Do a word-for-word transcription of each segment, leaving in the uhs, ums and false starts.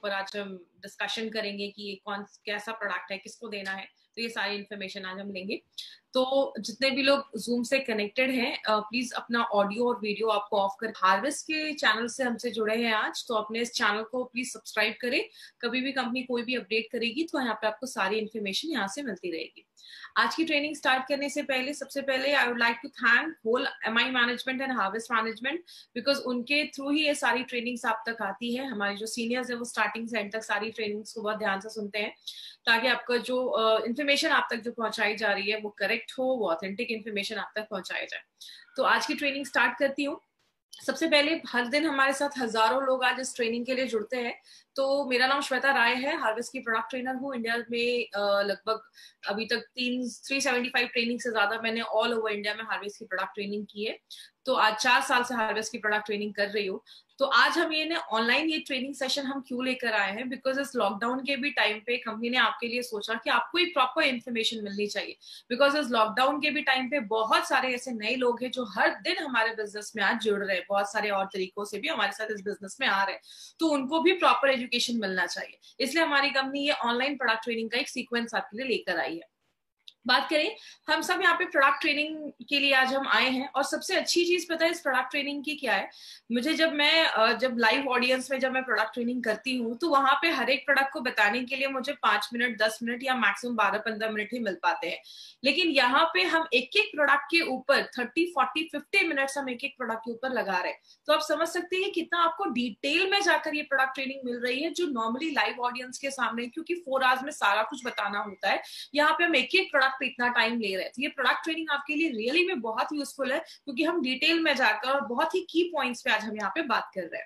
ऊपर आज हम डिस्कशन करेंगे कि ये कौन कैसा प्रोडक्ट है, किसको देना है, तो ये सारी इन्फॉर्मेशन आज हम लेंगे। तो जितने भी लोग जूम से कनेक्टेड हैं, प्लीज अपना ऑडियो और वीडियो आपको ऑफ कर, हार्वेस्ट के चैनल से हमसे जुड़े हैं आज, तो अपने इस चैनल को प्लीज सब्सक्राइब करें। कभी भी कंपनी कोई भी अपडेट करेगी तो यहाँ पे आपको सारी इन्फॉर्मेशन यहाँ से मिलती रहेगी। आज की ट्रेनिंग स्टार्ट करने से पहले सबसे पहले I would like to thank whole MI management and Harvest management, because उनके थ्रू ही ये सारी ट्रेनिंग्स आप तक आती है। हमारे जो सीनियर्स है वो स्टार्टिंग से एंड तक सारी ट्रेनिंग्स को बहुत ध्यान से सुनते हैं, ताकि आपका जो इन्फॉर्मेशन uh, आप तक जो पहुंचाई जा रही है वो करेक्ट हो, वो ऑथेंटिक इन्फॉर्मेशन आप तक पहुंचाई जाए। तो आज की ट्रेनिंग स्टार्ट करती हूँ। सबसे पहले, हर दिन हमारे साथ हजारों लोग आज इस ट्रेनिंग के लिए जुड़ते हैं। तो मेरा नाम श्वेता राय है, हार्वेस्ट की प्रोडक्ट ट्रेनर हूँ। इंडिया में लगभग अभी तक तीन थ्री सेवेंटी फाइव ट्रेनिंग से ज्यादा मैंने ऑल ओवर इंडिया में हार्वेस्ट की प्रोडक्ट ट्रेनिंग की है। तो आज चार साल से हार्वेस्ट की प्रोडक्ट ट्रेनिंग कर रही हूँ। तो आज हम ये ऑनलाइन ये ट्रेनिंग सेशन हम क्यों लेकर आए हैं, बिकॉज इस लॉकडाउन के भी टाइम पे कंपनी ने आपके लिए सोचा कि आपको एक प्रॉपर इन्फॉर्मेशन मिलनी चाहिए। बिकॉज इस लॉकडाउन के भी टाइम पे बहुत सारे ऐसे नए लोग हैं जो हर दिन हमारे बिजनेस में आज जुड़ रहे हैं, बहुत सारे और तरीकों से भी हमारे साथ इस बिजनेस में आ रहे हैं, तो उनको भी प्रॉपर एजुकेशन मिलना चाहिए। इसलिए हमारी कंपनी ये ऑनलाइन प्रोडक्ट ट्रेनिंग का एक सीक्वेंस आपके लिए लेकर आई है। बात करें, हम सब यहाँ पे प्रोडक्ट ट्रेनिंग के लिए आज हम आए हैं, और सबसे अच्छी चीज पता है इस प्रोडक्ट ट्रेनिंग की क्या है? मुझे जब मैं जब लाइव ऑडियंस में जब मैं प्रोडक्ट ट्रेनिंग करती हूँ, तो वहां पे हर एक प्रोडक्ट को बताने के लिए मुझे पांच मिनट दस मिनट या मैक्सिमम बारह पंद्रह मिनट ही मिल पाते हैं। लेकिन यहाँ पे हम एक एक प्रोडक्ट के ऊपर थर्टी फोर्टी फिफ्टी मिनट्स हम एक एक प्रोडक्ट के ऊपर लगा रहे हैं। तो आप समझ सकते हैं कितना आपको डिटेल में जाकर ये प्रोडक्ट ट्रेनिंग मिल रही है, जो नॉर्मली लाइव ऑडियंस के सामने, क्योंकि फोर आवर्स में सारा कुछ बताना होता है, यहाँ पे हम एक एक प्रोडक्ट पे इतना टाइम ले रहे हैं। तो ये प्रोडक्ट ट्रेनिंग आपके लिए रियली में बहुत यूजफुल है, क्योंकि हम डिटेल में जाकर और बहुत ही की पॉइंट्स पे आज हम यहाँ पे बात कर रहे हैं।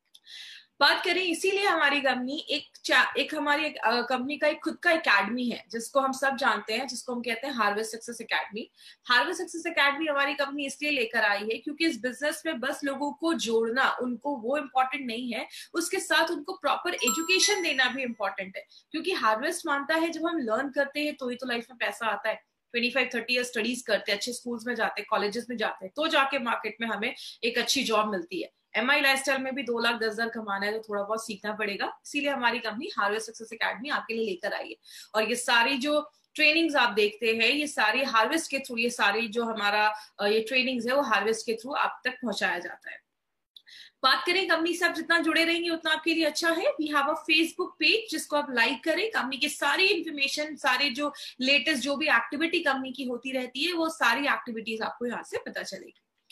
बात करें, इसीलिए हमारी कंपनी एक एक हमारी एक कंपनी का एक खुद का एकेडमी है, जिसको हम सब जानते हैं, जिसको हम कहते हैं Harvest Success Academy. Harvest Success Academy हमारी कंपनी इसलिए लेकर आई है क्योंकि इस बिजनेस में बस लोगों को जोड़ना, उनको वो इम्पोर्टेंट नहीं है, उसके साथ उनको प्रॉपर एजुकेशन देना भी इम्पोर्टेंट है। क्योंकि हार्वेस्ट मानता है जब हम लर्न करते हैं तो ही तो लाइफ में पैसा आता है। Twenty five thirty year studies करते हैं, अच्छे स्कूल्स में जाते हैं, कॉलेजेस में जाते हैं, तो जाके मार्केट में हमें एक अच्छी जॉब मिलती है। एमआई लाइफस्टाइल में भी दो लाख दस हजार कमाना है तो थोड़ा बहुत सीखना पड़ेगा। इसीलिए हमारी कंपनी हार्वेस्ट सक्सेस एकेडमी आपके लिए लेकर आई है। और ये सारी जो ट्रेनिंग्स आप देखते हैं, ये सारी हार्वेस्ट के थ्रू, ये सारी जो हमारा ये ट्रेनिंग्स है वो हार्वेस्ट के थ्रू आप तक पहुंचाया जाता है। बात करें कंपनी से आप जितना जुड़े रहेंगे उतना आपके लिए अच्छा है। We have a Facebook page जिसको आप लाइक करें। कंपनी की सारी इंफॉर्मेशन, सारे जो लेटेस्ट जो भी एक्टिविटी कंपनी की होती रहती है, वो सारी एक्टिविटीज आपको यहाँ से पता चलेगी।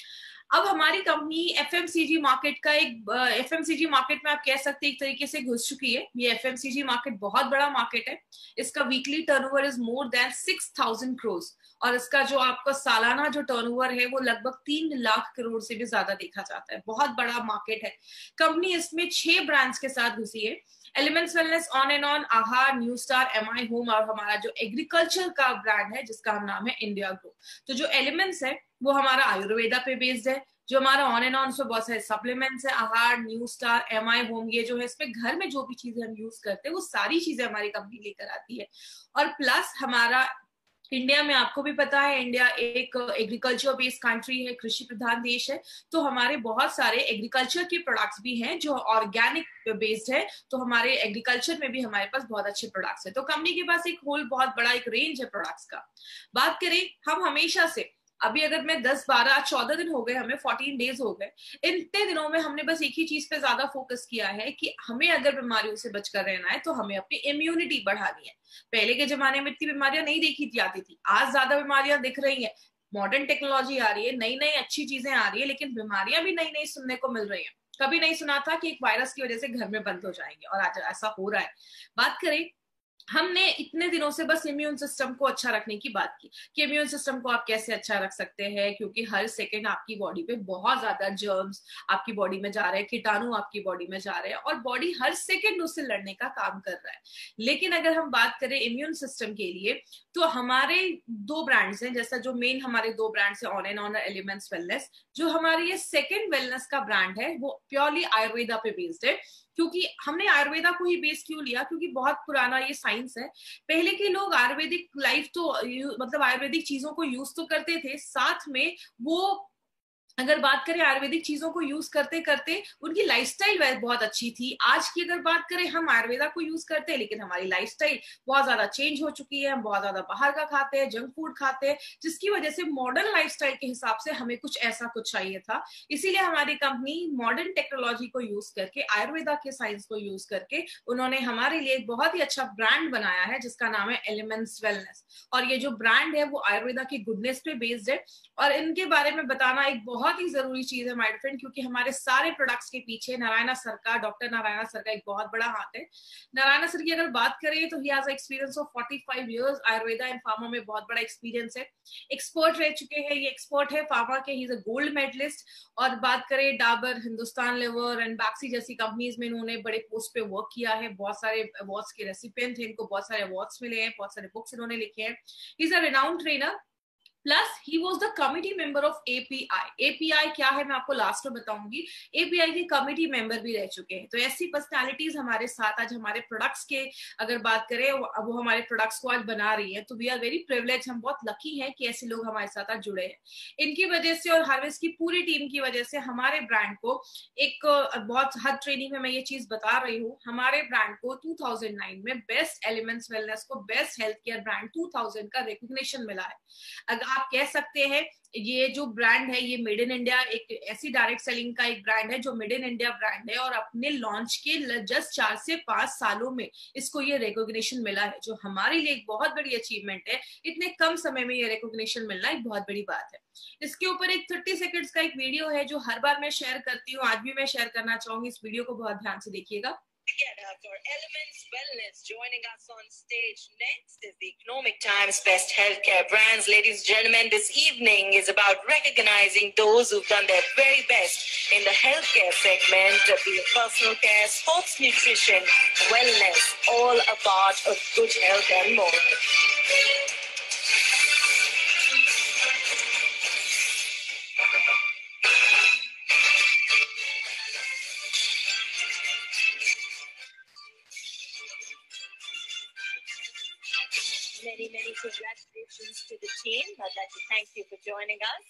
अब हमारी कंपनी एफएमसीजी मार्केट का एक एफएमसीजी मार्केट में आप कह सकते हैं एक तरीके से घुस चुकी है। ये एफएमसीजी मार्केट बहुत बड़ा मार्केट है। इसका weekly turnover is more than six thousand crore, और इसका जो आपका सालाना जो टर्नओवर है वो लगभग तीन लाख करोड़ से भी ज्यादा देखा जाता है। बहुत बड़ा मार्केट है। कंपनी इसमें छह ब्रांड्स के साथ घुसी है। Elements Wellness, on and on, Aahar, New Star, MI Home, और हमारा जो एग्रीकल्चर का ब्रांड है जिसका हम नाम है इंडिया ग्रो। तो जो एलिमेंट्स है वो हमारा आयुर्वेदा पे बेस्ड है। जो हमारा ऑन एंड ऑन उसमें बहुत सारे सप्लीमेंट्स है, आहार, न्यू स्टार, एमआई होम, ये जो है इसमें घर में जो भी चीजें हम यूज करते हैं वो सारी चीजें हमारी कंपनी लेकर आती है। और प्लस हमारा इंडिया में, आपको भी पता है, इंडिया एक एग्रीकल्चर बेस्ड कंट्री है, कृषि प्रधान देश है। तो हमारे बहुत सारे एग्रीकल्चर के प्रोडक्ट्स भी हैं जो ऑर्गेनिक बेस्ड है। तो हमारे एग्रीकल्चर में भी हमारे पास बहुत अच्छे प्रोडक्ट्स है। तो कंपनी के पास एक होल बहुत बड़ा एक रेंज है प्रोडक्ट्स का। बात करें, हम हमेशा से, अभी अगर मैं दस बारह चौदह दिन हो गए, हमें फोर्टीन डेज हो गए, इतने दिनों में हमने बस एक ही चीज पे ज्यादा फोकस किया है कि हमें अगर बीमारियों से बचकर रहना है तो हमें अपनी इम्यूनिटी बढ़ानी है। पहले के जमाने में इतनी बीमारियां नहीं देखी जाती थी, आज ज्यादा बीमारियां दिख रही है। मॉडर्न टेक्नोलॉजी आ रही है, नई नई अच्छी चीजें आ रही है, लेकिन बीमारियां भी नई नई सुनने को मिल रही है। कभी नहीं सुना था कि एक वायरस की वजह से घर में बंद हो जाएंगे, और आज ऐसा हो रहा है। बात करें, हमने इतने दिनों से बस इम्यून सिस्टम को अच्छा रखने की बात की कि इम्यून सिस्टम को आप कैसे अच्छा रख सकते हैं, क्योंकि हर सेकंड आपकी बॉडी पे बहुत ज्यादा जर्म्स आपकी बॉडी में जा रहे हैं, कीटाणु आपकी बॉडी में जा रहे हैं, और बॉडी हर सेकंड उससे लड़ने का काम कर रहा है। लेकिन अगर हम बात करें इम्यून सिस्टम के लिए, तो हमारे दो ब्रांड्स हैं, जैसा जो मेन हमारे दो ब्रांड्स है ऑन एंड ऑन और एलिमेंट्स वेलनेस। जो हमारे ये सेकेंड वेलनेस का ब्रांड है वो प्योरली आयुर्वेदा पे बेस्ड है। क्योंकि हमने आयुर्वेदा को ही बेस क्यों लिया, क्योंकि बहुत पुराना ये साइंस है। पहले के लोग आयुर्वेदिक लाइफ तो मतलब आयुर्वेदिक चीजों को यूज तो करते थे, साथ में वो अगर बात करें आयुर्वेदिक चीजों को यूज करते करते उनकी लाइफस्टाइल बहुत अच्छी थी। आज की अगर बात करें, हम आयुर्वेदा को यूज करते हैं लेकिन हमारी लाइफस्टाइल बहुत ज्यादा चेंज हो चुकी है। हम बहुत ज्यादा बाहर का खाते हैं, जंक फूड खाते हैं, जिसकी वजह से मॉडर्न लाइफस्टाइल के हिसाब से हमें कुछ ऐसा कुछ चाहिए था। इसीलिए हमारी कंपनी मॉडर्न टेक्नोलॉजी को यूज करके, आयुर्वेदा के साइंस को यूज करके उन्होंने हमारे लिए एक बहुत ही अच्छा ब्रांड बनाया है जिसका नाम है एलिमेंट्स वेलनेस। और ये जो ब्रांड है वो आयुर्वेदा की गुडनेस पे बेस्ड है। और इनके बारे में बताना एक बहुत ही जरूरी चीज है माय फ्रेंड, क्योंकि हमारे सारे प्रोडक्ट्स के पीछे नारायणा सर का, डॉक्टर नारायणा सर का एक बहुत बड़ा हाथ है। नारायणा सर की अगर बात करें तो ही हैज एक्सपीरियंस ऑफ पैंतालीस इयर्स आयुर्वेदा एंड फार्मा में, बहुत बड़ा एक्सपीरियंस है। एक्सपर्ट रह चुके हैं, ये एक्सपर्ट है फार्मा के, he is a gold medalist. और बात करें डाबर, हिंदुस्तान लेवर एंड बैक्सी जैसी कंपनीज में इन्होंने बड़े पोस्ट पे वर्क किया है। बहुत सारे अवार्ड्स के रेसिपिएंट हैं, इनको बहुत सारे अवार्ड्स मिले हैं, बहुत सारे बुक्स इन्होंने लिखे हैं। He is a renowned trainer, plus he was the committee member of API. API क्या है मैं आपको लास्ट में बताऊंगी। एपीआई के कमिटी मेंबर भी रह चुके हैं। तो ऐसी पर्सनालिटीज हमारे साथ आज हमारे प्रोडक्ट्स के अगर बात करें, अब वो हमारे प्रोडक्ट्स को आज बना रही है, तो वी आर वेरी प्रिविलेज, हम बहुत लकी हैं कि ऐसे लोग हमारे साथ आज जुड़े हैं। इनकी वजह से और हार्वेस्ट की पूरी टीम की वजह से हमारे ब्रांड को एक बहुत, हर ट्रेनिंग में मैं ये चीज बता रही हूँ, हमारे ब्रांड को टू थाउजेंड नाइन में बेस्ट एलिमेंट्स वेलनेस को best health care brand two thousand का रिकॉग्निशन मिला है। अगर आप कह सकते हैं ये जो ब्रांड है ये मेड इन इंडिया, एक ऐसी डायरेक्ट सेलिंग का एक ब्रांड है जो मेड इन इंडिया ब्रांड है, और अपने लॉन्च के जस्ट चार से पांच सालों में इसको ये रिकॉग्निशन मिला है, जो हमारे लिए एक बहुत बड़ी अचीवमेंट है। इतने कम समय में ये रिकॉग्निशन मिलना एक बहुत बड़ी बात है। इसके ऊपर एक थर्टी सेकेंड्स का एक वीडियो है जो हर बार मैं शेयर करती हूँ, आज भी मैं शेयर करना चाहूंगी। इस वीडियो को बहुत ध्यान से देखिएगा। Together for Elements Wellness. Joining us on stage next is the Economic Times Best Healthcare Brands. Ladies and gentlemen, this evening is about recognizing those who've done their very best in the healthcare segment, be it personal care, sports nutrition, wellness, all a part of good health and more. Many, many congratulations to the team. I'd like to thank you for joining us.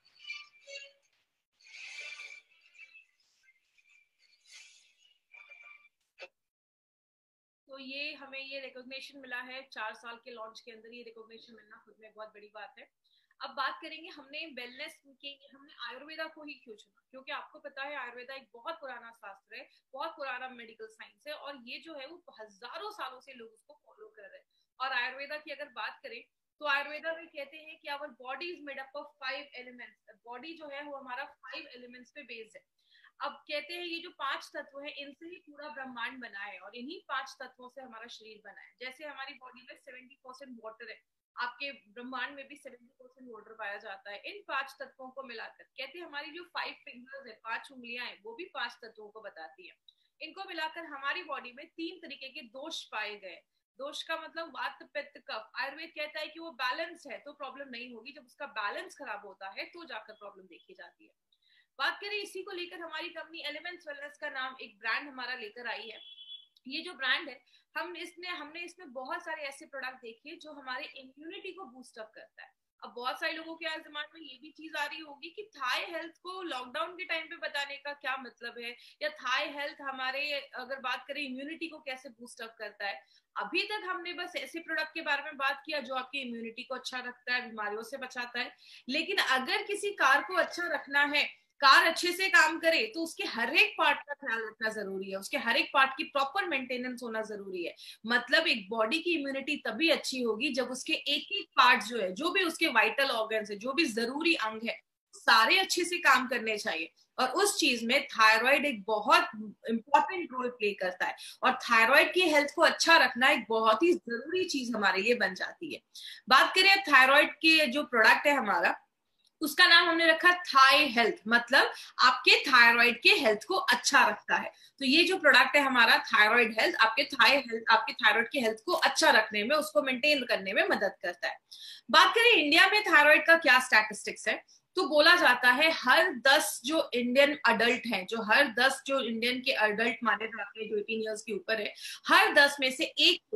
तो ये हमें ये recognition मिला है, चार साल के launch के अंदर ये रिकॉग्निशन मिलना खुद में बहुत बड़ी बात है। अब बात करेंगे हमने वेलनेस के, हमने आयुर्वेदा को ही क्यों चुना, क्योंकि आपको पता है आयुर्वेदा एक बहुत पुराना शास्त्र है, बहुत पुराना मेडिकल साइंस है, और ये जो है वो हजारों सालों से लोग उसको फॉलो कर रहे हैं। और आयुर्वेदा की अगर बात करें तो आयुर्वेदा में कहते हैं कि our body is made up of five elements. Body जो है वो हमारा फाइव एलिमेंट्स पे बेस्ड है। अब कहते हैं ये जो पांच तत्व है इनसे ही पूरा ब्रह्मांड बना है, और इन्हीं पांच तत्वों से हमारा शरीर बना है। जैसे हमारी बॉडी में सेवेंटी परसेंट वाटर है, आपके ब्रह्मांड में भी सेवेंटी परसेंट वाटर पाया जाता है। इन पांच तत्वों को मिलाकर कहते हैं हमारी जो फाइव फिंगर्स है, पांच उंगलियां हैं, वो भी पांच तत्वों को बताती है। इनको मिलाकर हमारी बॉडी में तीन तरीके के दोष पाए गए। दोष का मतलब वात, पित्त, कफ। आयुर्वेद कहता है कि वो बैलेंस है तो प्रॉब्लम नहीं होगी, जब उसका बैलेंस खराब होता है तो जाकर प्रॉब्लम देखी जाती है। बात करें इसी को लेकर, हमारी कंपनी एलिमेंट्स वेलनेस का नाम एक ब्रांड हमारा लेकर आई है। ये जो ब्रांड है, हम इसने हमने इसमें बहुत सारे ऐसे प्रोडक्ट देखे जो हमारे इम्यूनिटी को बूस्ट अप करता है। अब बहुत सारे लोगों के आज दिमाग में ये भी चीज आ रही होगी कि थाई हेल्थ को लॉकडाउन के टाइम पे बताने का क्या मतलब है, या थाई हेल्थ हमारे अगर बात करें इम्यूनिटी को कैसे बूस्ट अप करता है। अभी तक हमने बस ऐसे प्रोडक्ट के बारे में बात किया जो आपकी इम्यूनिटी को अच्छा रखता है, बीमारियों से बचाता है। लेकिन अगर किसी कार को अच्छा रखना है, कार अच्छे से काम करे, तो उसके हर एक पार्ट का ख्याल रखना जरूरी है, उसके हर एक पार्ट की प्रॉपर मेंटेनेंस होना जरूरी है। मतलब एक बॉडी की इम्यूनिटी तभी अच्छी होगी जब उसके एक एक पार्ट जो है, जो भी उसके वाइटल ऑर्गन्स है, जो भी जरूरी अंग है, सारे अच्छे से काम करने चाहिए। और उस चीज में थायराइड एक बहुत इंपॉर्टेंट रोल प्ले करता है, और थायराइड की हेल्थ को अच्छा रखना एक बहुत ही जरूरी चीज हमारे लिए बन जाती है। बात करें थायराइड के जो प्रोडक्ट है हमारा, उसका नाम हमने रखा थाई हेल्थ, मतलब आपके थायराइड के हेल्थ को अच्छा रखता है। तो ये जो प्रोडक्ट है हमारा थायराइड हेल्थ, आपके थाई हेल्थ, आपके थायराइड के हेल्थ को अच्छा रखने में, उसको मेंटेन करने में मदद करता है। बात करें इंडिया में थायराइड का क्या स्टैटिस्टिक्स है, तो बोला जाता है हर दस जो इंडियन अडल्ट हैं, जो हर दस जो इंडियन के अडल्ट माने जाते हैं जो एटीन ईयर्स के ऊपर है, हर दस में से एक को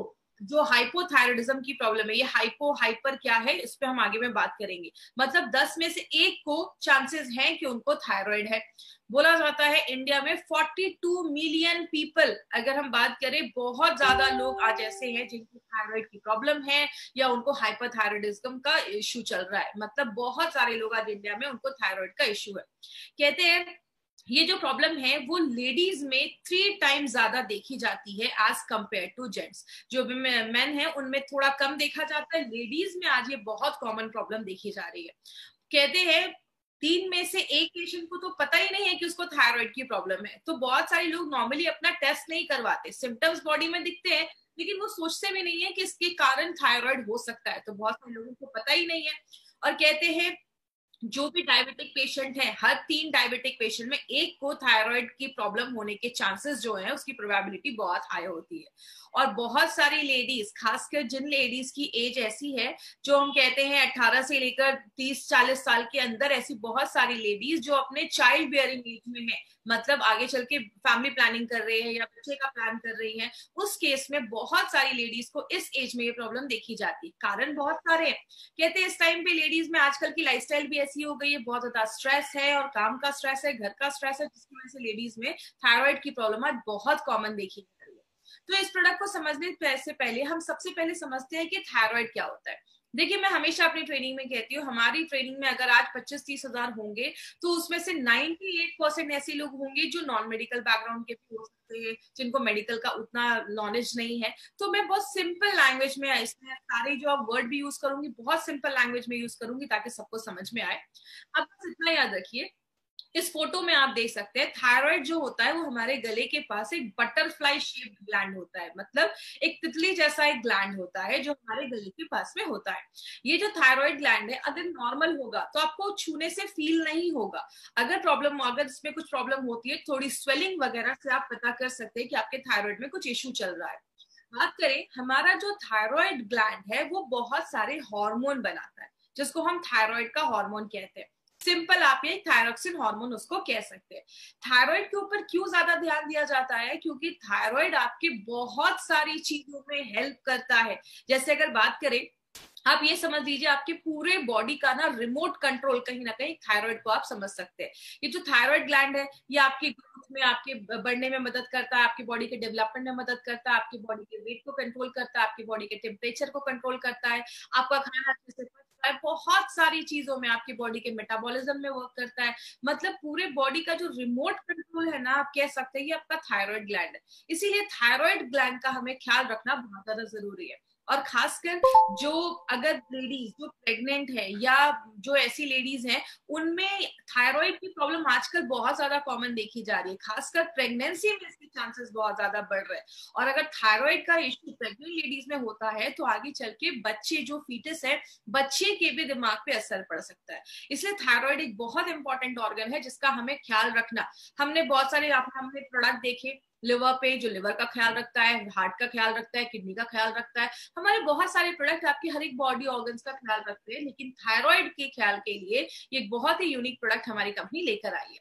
जो हाइपोथायराइडिज्म की प्रॉब्लम है, ये हाइपो हाइपर क्या है इस पे हम आगे में बात करेंगे। मतलब दस में से एक को चांसेस हैं कि उनको थायराइड है। बोला जाता है इंडिया में बयालीस मिलियन पीपल, अगर हम बात करें, बहुत ज्यादा लोग आज ऐसे हैं जिनको थायराइड की प्रॉब्लम है या उनको हाइपोथायराइडिज्म का इश्यू चल रहा है। मतलब बहुत सारे लोग आज इंडिया में उनको थायराइड का इश्यू है। कहते हैं ये जो प्रॉब्लम है वो लेडीज में थ्री टाइम्स ज्यादा देखी जाती है एज कंपेयर टू जेंट्स। जो मेन है उनमें थोड़ा कम देखा जाता है, लेडीज में आज ये बहुत कॉमन प्रॉब्लम देखी जा रही है। कहते हैं तीन में से एक पेशेंट को तो पता ही नहीं है कि उसको थायराइड की प्रॉब्लम है। तो बहुत सारे लोग नॉर्मली अपना टेस्ट नहीं करवाते, सिम्टम्स बॉडी में दिखते हैं लेकिन वो सोचते भी नहीं है कि इसके कारण थायराइड हो सकता है। तो बहुत सारे लोगों को पता ही नहीं है। और कहते हैं जो भी डायबिटिक पेशेंट है, हर तीन डायबिटिक पेशेंट में एक को थायराइड की प्रॉब्लम होने के चांसेस जो है उसकी प्रोबेबिलिटी बहुत हाई होती है। और बहुत सारी लेडीज, खासकर जिन लेडीज की एज ऐसी है जो हम कहते हैं अठारह से लेकर तीस चालीस साल के अंदर, ऐसी बहुत सारी लेडीज जो अपने चाइल्ड बियरिंग एज में है, मतलब आगे चल के फैमिली प्लानिंग कर रहे हैं या बच्चे का प्लान कर रही हैं, उस केस में बहुत सारी लेडीज को इस एज में ये प्रॉब्लम देखी जाती है। कारण बहुत सारे हैं। कहते हैं इस टाइम पे लेडीज में आजकल की लाइफस्टाइल भी ऐसी हो गई है, बहुत ज्यादा स्ट्रेस है और काम का स्ट्रेस है, घर का स्ट्रेस है, जिसकी वजह से लेडीज में थायराइड की प्रॉब्लम आज बहुत कॉमन देखी जा रही है। तो इस प्रोडक्ट को समझने से पहले हम सबसे पहले समझते हैं कि थायराइड क्या होता है। देखिए, मैं हमेशा अपनी ट्रेनिंग में कहती हूँ, हमारी ट्रेनिंग में अगर आज पच्चीस तीस हजार होंगे तो उसमें से अट्ठानवे परसेंट ऐसे लोग होंगे जो नॉन मेडिकल बैकग्राउंड के भी हो सकते हैं, जिनको मेडिकल का उतना नॉलेज नहीं है। तो मैं बहुत सिंपल लैंग्वेज में इसमें सारे जो आप वर्ड भी यूज करूंगी, बहुत सिंपल लैंग्वेज में यूज करूंगी ताकि सबको समझ में आए। अब बस इतना याद रखिए, इस फोटो में आप देख सकते हैं थायराइड जो होता है वो हमारे गले के पास एक बटरफ्लाई शेप्ड ग्लैंड होता है, मतलब एक तितली जैसा एक ग्लैंड होता है जो हमारे गले के पास में होता है। ये जो थायराइड ग्लैंड है अगर नॉर्मल होगा तो आपको छूने से फील नहीं होगा। अगर प्रॉब्लम अगर इसमें कुछ प्रॉब्लम होती है, थोड़ी स्वेलिंग वगैरह से आप पता कर सकते हैं कि आपके थायराइड में कुछ इश्यू चल रहा है। बात करें, हमारा जो थायराइड ग्लैंड है वो बहुत सारे हार्मोन बनाता है जिसको हम थायराइड का हार्मोन कहते हैं। सिंपल आप ये थायरोक्सिन हार्मोन उसको कह सकते हैं। थायराइड के ऊपर क्यों ज्यादा ध्यान दिया जाता है? क्योंकि थायराइड आपके बहुत सारी चीजों में हेल्प करता है। जैसे अगर बात करें, आप ये समझ लीजिए आपके पूरे बॉडी का ना रिमोट कंट्रोल कहीं ना कहीं थायराइड को आप समझ सकते हैं। ये जो थायराइड ग्लैंड है ये आपकी ग्रोथ में, आपके बढ़ने में मदद करता है, आपकी बॉडी के डेवलपमेंट में मदद करता है, आपकी बॉडी के वेट को कंट्रोल करता है, आपकी बॉडी के टेम्परेचर को कंट्रोल करता है, आपका खाना अच्छे से पचता है, बहुत सारी चीजों में आपकी बॉडी के मेटाबॉलिज्म में वर्क करता है। मतलब पूरे बॉडी का जो रिमोट कंट्रोल है ना, आप कह सकते हैं ये आपका थायराइड ग्लैंड है। इसीलिए थायराइड ग्लैंड का हमें ख्याल रखना बहुत ज्यादा जरूरी है। और खासकर जो अगर लेडीज जो प्रेग्नेंट है या जो ऐसी लेडीज हैं उनमें थायराइड की प्रॉब्लम आजकल बहुत ज्यादा कॉमन देखी जा रही है, खासकर प्रेगनेंसी में इसके चांसेस बहुत ज्यादा बढ़ रहे हैं। और अगर थायराइड का इश्यू प्रेग्नेंट लेडीज में होता है तो आगे चल के बच्चे जो फीटस है, बच्चे के भी दिमाग पे असर पड़ सकता है। इसलिए थायराइड एक बहुत इंपॉर्टेंट ऑर्गन है जिसका हमें ख्याल रखना। हमने बहुत सारे हमने प्रोडक्ट देखे लिवर पे, जो लिवर का ख्याल रखता है, हार्ट का ख्याल रखता है, किडनी का ख्याल रखता है। हमारे बहुत सारे प्रोडक्ट आपकी हर एक बॉडी ऑर्गन्स का ख्याल रखते हैं, लेकिन थायराइड के ख्याल के लिए ये बहुत ही यूनिक प्रोडक्ट हमारी कंपनी लेकर आई है।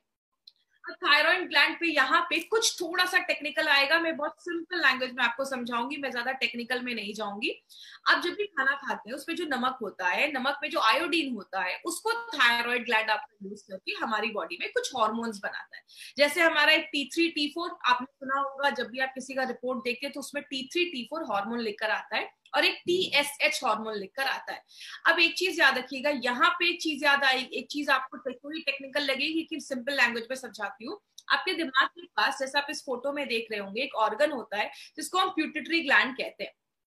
अब थायराइड ग्लैंड पे यहाँ पे कुछ थोड़ा सा टेक्निकल आएगा, मैं बहुत सिंपल लैंग्वेज में आपको समझाऊंगी, मैं ज्यादा टेक्निकल में नहीं जाऊंगी। आप जब भी खाना खाते हैं उसमें जो नमक होता है, नमक में जो आयोडीन होता है, उसको थायराइड ग्लैंड आपका यूज करके हमारी बॉडी में कुछ हार्मोन्स बनाता है। जैसे हमारा एक टी थ्री टी फोर आपने सुना होगा, जब भी आप किसी का रिपोर्ट देखते हैं तो उसमें T three T four hormone लेकर आता है और एक टी एस एच हार्मोन लिखकर आता है। अब एक चीज याद रखिएगा, यहाँ पे एक चीज याद आई, एक चीज आपको थोड़ी टेक्निकल लगेगी लेकिन सिंपल लैंग्वेज में समझाती हूँ। आपके दिमाग के पास, जैसा आप इस फोटो में देख रहे होंगे, एक ऑर्गन होता है जिसको हम प्यूटिटरी ग्लैंड कहते हैं।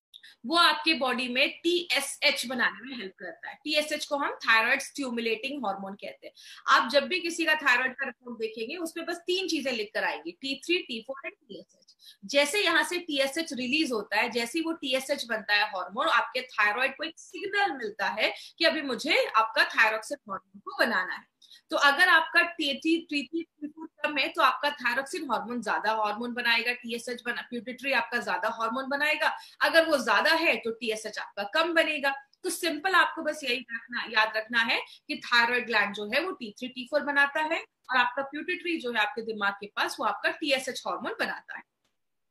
वो आपके बॉडी में टी एस एच बनाने में हेल्प करता है। टी एस एच को हम थायराइड स्टिमुलेटिंग हार्मोन कहते हैं। आप जब भी किसी का थायराइड का रिपोर्ट देखेंगे उसमें बस तीन चीजें लिख कर आएंगी, T three T four and T S H. जैसे यहाँ से टी एस एच रिलीज होता है, जैसे वो टी एस एच बनता है हार्मोन, आपके थायराइड को एक सिग्नल मिलता है कि अभी मुझे आपका थायरोक्सिन हार्मोन को बनाना है। तो अगर आपका टी थ्री टी फोर कम है तो आपका थायरोक्सिन हार्मोन ज्यादा हार्मोन बनाएगा, टी एस एच बना प्यूटिटरी आपका ज्यादा हार्मोन बनाएगा। अगर वो ज्यादा है तो टी एस एच आपका कम बनेगा। तो सिंपल आपको बस यही रखना याद रखना है कि थायराइड ग्लैंड जो है वो टी थ्री टी फोर बनाता है और आपका प्यूटिटरी जो है आपके दिमाग के पास वो आपका टी एस एच हार्मोन बनाता है।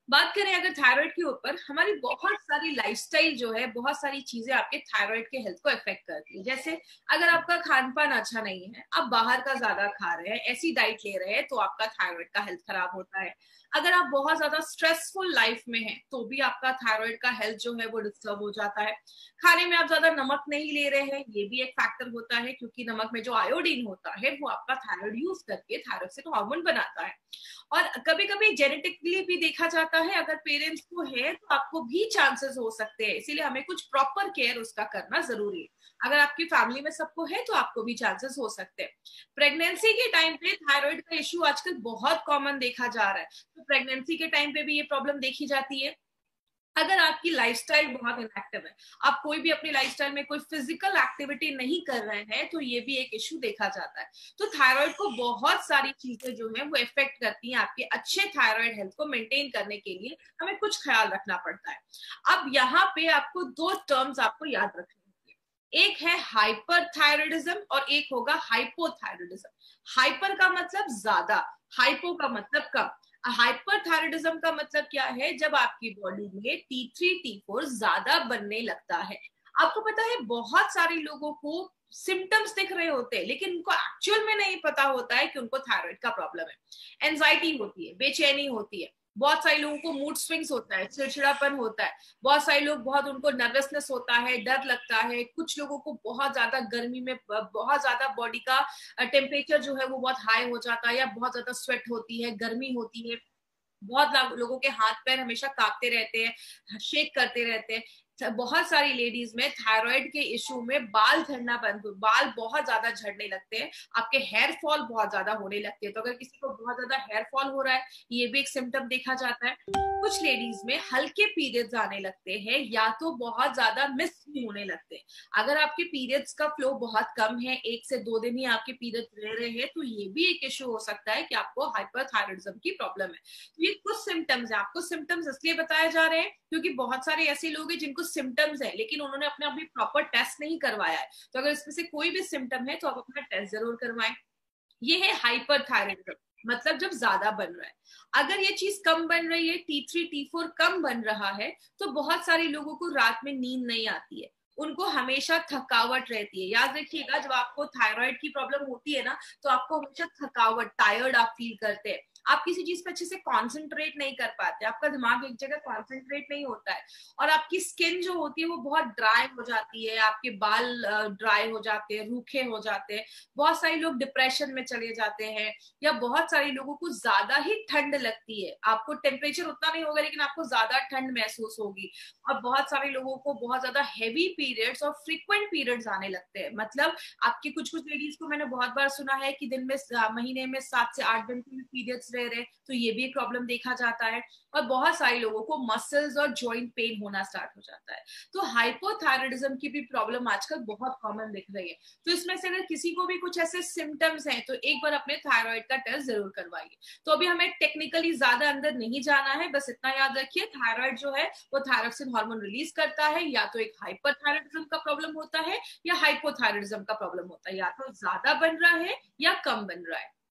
बात करें अगर थायराइड के ऊपर, हमारी बहुत सारी लाइफस्टाइल जो है, बहुत सारी चीजें आपके थायराइड के हेल्थ को इफेक्ट करती है। जैसे अगर आपका खान पान अच्छा नहीं है, आप बाहर का ज्यादा खा रहे हैं, ऐसी डाइट ले रहे हैं, तो आपका थायराइड का हेल्थ खराब होता है। अगर आप बहुत ज्यादा स्ट्रेसफुल लाइफ में हैं, तो भी आपका थायराइड का हेल्थ जो है वो डिस्टर्ब हो जाता है। खाने में आप ज्यादा नमक नहीं ले रहे हैं, ये भी एक फैक्टर होता है, क्योंकि नमक में जो आयोडीन होता है वो आपका थायराइड यूज करके थायरोक्सिन हार्मोन बनाता है। और कभी कभी जेनेटिकली भी देखा जाता है, अगर पेरेंट्स को है तो आपको भी चांसेस हो सकते हैं, इसीलिए हमें कुछ प्रॉपर केयर उसका करना जरूरी है। अगर आपकी फैमिली में सबको है तो आपको भी चांसेस हो सकते हैं। प्रेगनेंसी के टाइम पे थायराइड का इश्यू आजकल बहुत कॉमन देखा जा रहा है, तो प्रेगनेंसी के टाइम पे भी ये प्रॉब्लम देखी जाती है। अगर आपकी लाइफस्टाइल बहुत इनएक्टिव है, आप कोई भी अपनी लाइफस्टाइल में कोई फिजिकल एक्टिविटी नहीं कर रहे हैं, तो ये भी एक इश्यू देखा जाता है। तो थायराइड को बहुत सारी चीजें जो है वो इफेक्ट करती हैं। आपके अच्छे थायराइड हेल्थ को मेंटेन करने के लिए हमें कुछ ख्याल रखना पड़ता है। अब यहाँ पे आपको दो टर्म्स आपको याद रखने होंगे, एक है हाइपरथायराइडिज्म और एक होगा हाइपोथायराइडिज्म। हाइपर का मतलब ज्यादा, हाइपो का मतलब कम। हाइपरथायराइडिज्म का मतलब क्या है, जब आपकी बॉडी में टी थ्री टी फोर ज्यादा बनने लगता है। आपको पता है बहुत सारे लोगों को सिम्टम्स दिख रहे होते हैं, लेकिन उनको एक्चुअल में नहीं पता होता है कि उनको थायराइड का प्रॉब्लम है। एंजाइटी होती है, बेचैनी होती है, बहुत सारे लोगों को मूड स्विंग्स होता है, चिड़चिड़ापन होता है, बहुत सारे लोग बहुत उनको नर्वसनेस होता है, डर लगता है, कुछ लोगों को बहुत ज्यादा गर्मी में बहुत ज्यादा बॉडी का टेम्परेचर जो है वो बहुत हाई हो जाता है, या बहुत ज्यादा स्वेट होती है, गर्मी होती है। बहुत लोगों के हाथ पैर हमेशा कांपते रहते हैं, शेक करते रहते हैं। बहुत सारी लेडीज में थायराइड के इश्यू में बाल झड़ना बंद, बाल बहुत ज्यादा झड़ने लगते हैं, आपके हेयर फॉल बहुत ज्यादा होने लगते हैं। तो अगर किसी को बहुत ज्यादा हेयर फॉल हो रहा है, ये भी एक सिम्टम देखा जाता है। कुछ लेडीज में हल्के पीरियड्स आने लगते हैं, या तो बहुत ज्यादा मिस भी होने लगते हैं। अगर आपके पीरियड्स का फ्लो बहुत कम है, एक से दो दिन ही आपके पीरियड्स रह रहे हैं, तो ये भी एक इश्यू हो सकता है कि आपको हाइपरथायराइडिज्म की प्रॉब्लम है। तो ये कुछ सिम्टम्स है। आपको सिम्टम्स इसलिए बताए जा रहे हैं क्योंकि बहुत सारे ऐसे लोग हैं जिनको सिम्टम्स है, लेकिन उन्होंने अपने अभी प्रॉपर टेस्ट नहीं करवाया है। तो अगर इसमें से कोई भी सिम्टम है तो आप अपना टेस्ट जरूर करवाएं। ये है हाइपरथायराइडिज्म, मतलब जब ज्यादा बन रहा है। अगर ये चीज कम बन रही है, टी थ्री टी फोर कम बन रहा है, तो बहुत सारे लोगों को रात में नींद नहीं आती है, उनको हमेशा थकावट रहती है। याद रखिएगा, जब आपको थायराइड की प्रॉब्लम होती है ना, तो आपको हमेशा थकावट, टायर्ड आप फील करते हैं, आप किसी चीज पे अच्छे से कॉन्सेंट्रेट नहीं कर पाते, आपका दिमाग एक जगह कॉन्सेंट्रेट नहीं होता है, और आपकी स्किन जो होती है वो बहुत ड्राई हो जाती है, आपके बाल ड्राई हो जाते हैं, रूखे हो जाते हैं। बहुत सारे लोग डिप्रेशन में चले जाते हैं, या बहुत सारे लोगों को ज्यादा ही ठंड लगती है। आपको टेम्परेचर उतना नहीं होगा, लेकिन आपको ज्यादा ठंड महसूस होगी। और बहुत सारे लोगों को बहुत ज्यादा हैवी पीरियड्स और फ्रीक्वेंट पीरियड्स आने लगते हैं। मतलब आपकी कुछ कुछ लेडीज को मैंने बहुत बार सुना है कि दिन में, महीने में सात से आठ दिन के पीरियड्स रह रहे, तो ये भी एक प्रॉब्लम देखा जाता है। और बहुत सारे लोगों को मसल्स और जॉइंट पेन होना स्टार्ट हो जाता है। तो हाइपोथायराइडिज्म की भी प्रॉब्लम आजकल बहुत कॉमन दिख रही है। तो इसमें से अगर किसी को भी कुछ ऐसे सिम्टम्स हैं, तो एक बार अपने थायराइड का टेस्ट जरूर करवाइए। तो अभी हमें टेक्निकली ज्यादा अंदर नहीं जाना है, बस इतना याद रखिए, थायराइड जो है वो थायरोक्सिन हार्मोन रिलीज करता है। या तो एक हाइपरथायराइडिज्म का प्रॉब्लम होता है, या हाइपोथायराइडिज्म का प्रॉब्लम होता है, या तो ज्यादा बन रहा है या कम बन रहा है।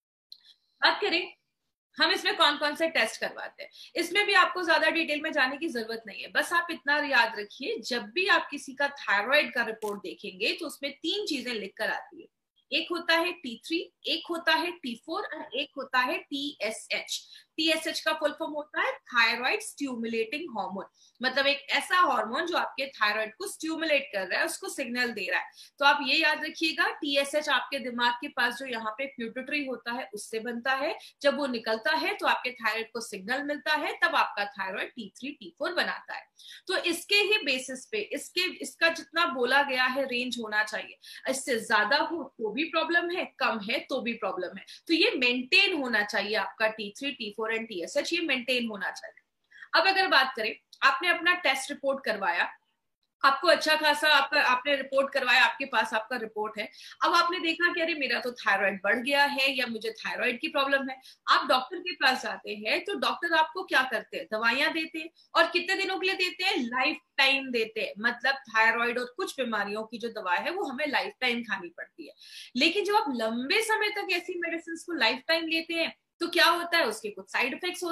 बात करें हम इसमें कौन कौन से टेस्ट करवाते हैं, इसमें भी आपको ज्यादा डिटेल में जाने की जरूरत नहीं है। बस आप इतना याद रखिए, जब भी आप किसी का थायराइड का रिपोर्ट देखेंगे तो उसमें तीन चीजें लिखकर आती है। एक होता है टी थ्री, एक होता है टी फोर और एक होता है T S H. T S H का फुल फॉर्म होता है थायराइड स्टिमुलेटिंग हार्मोन, मतलब एक ऐसा हार्मोन जो आपके थायराइड को स्टिमुलेट कर रहा है, उसको सिग्नल दे रहा है। तो आप ये याद रखिएगा, टी एस एच आपके दिमाग के पास जो यहाँ पे प्यूटरी होता है उससे बनता है। जब वो निकलता है तो आपके थायराइड को सिग्नल मिलता है, तब आपका thyroid T three T four बनाता है। तो इसके ही बेसिस पे इसके इसका जितना बोला गया है रेंज होना चाहिए। इससे ज्यादा हो तो भी प्रॉब्लम है, कम है तो भी प्रॉब्लम है। तो ये मेंटेन होना चाहिए, आपका T three T four and T S H ये मेंटेन होना चाहिए। अब अगर बात करें, आपने अपना टेस्ट रिपोर्ट करवाया, आपको अच्छा खासा आपका आपने रिपोर्ट करवाया, आपके पास आपका रिपोर्ट है। अब आपने देखा कि अरे मेरा तो थायराइड बढ़ गया है, या मुझे थायराइड की प्रॉब्लम है। आप डॉक्टर के पास जाते हैं तो डॉक्टर आपको क्या करते हैं, दवाइयां देते हैं, और कितने दिनों के लिए देते हैं, लाइफ टाइम देते हैं। मतलब थायराइड और कुछ बीमारियों की जो दवा है वो हमें लाइफ टाइम खानी पड़ती है। लेकिन जब आप लंबे समय तक ऐसी मेडिसिन को लाइफ टाइम लेते हैं तो क्या होता है, उसके कुछ साइड इफेक्ट्स होते हैं।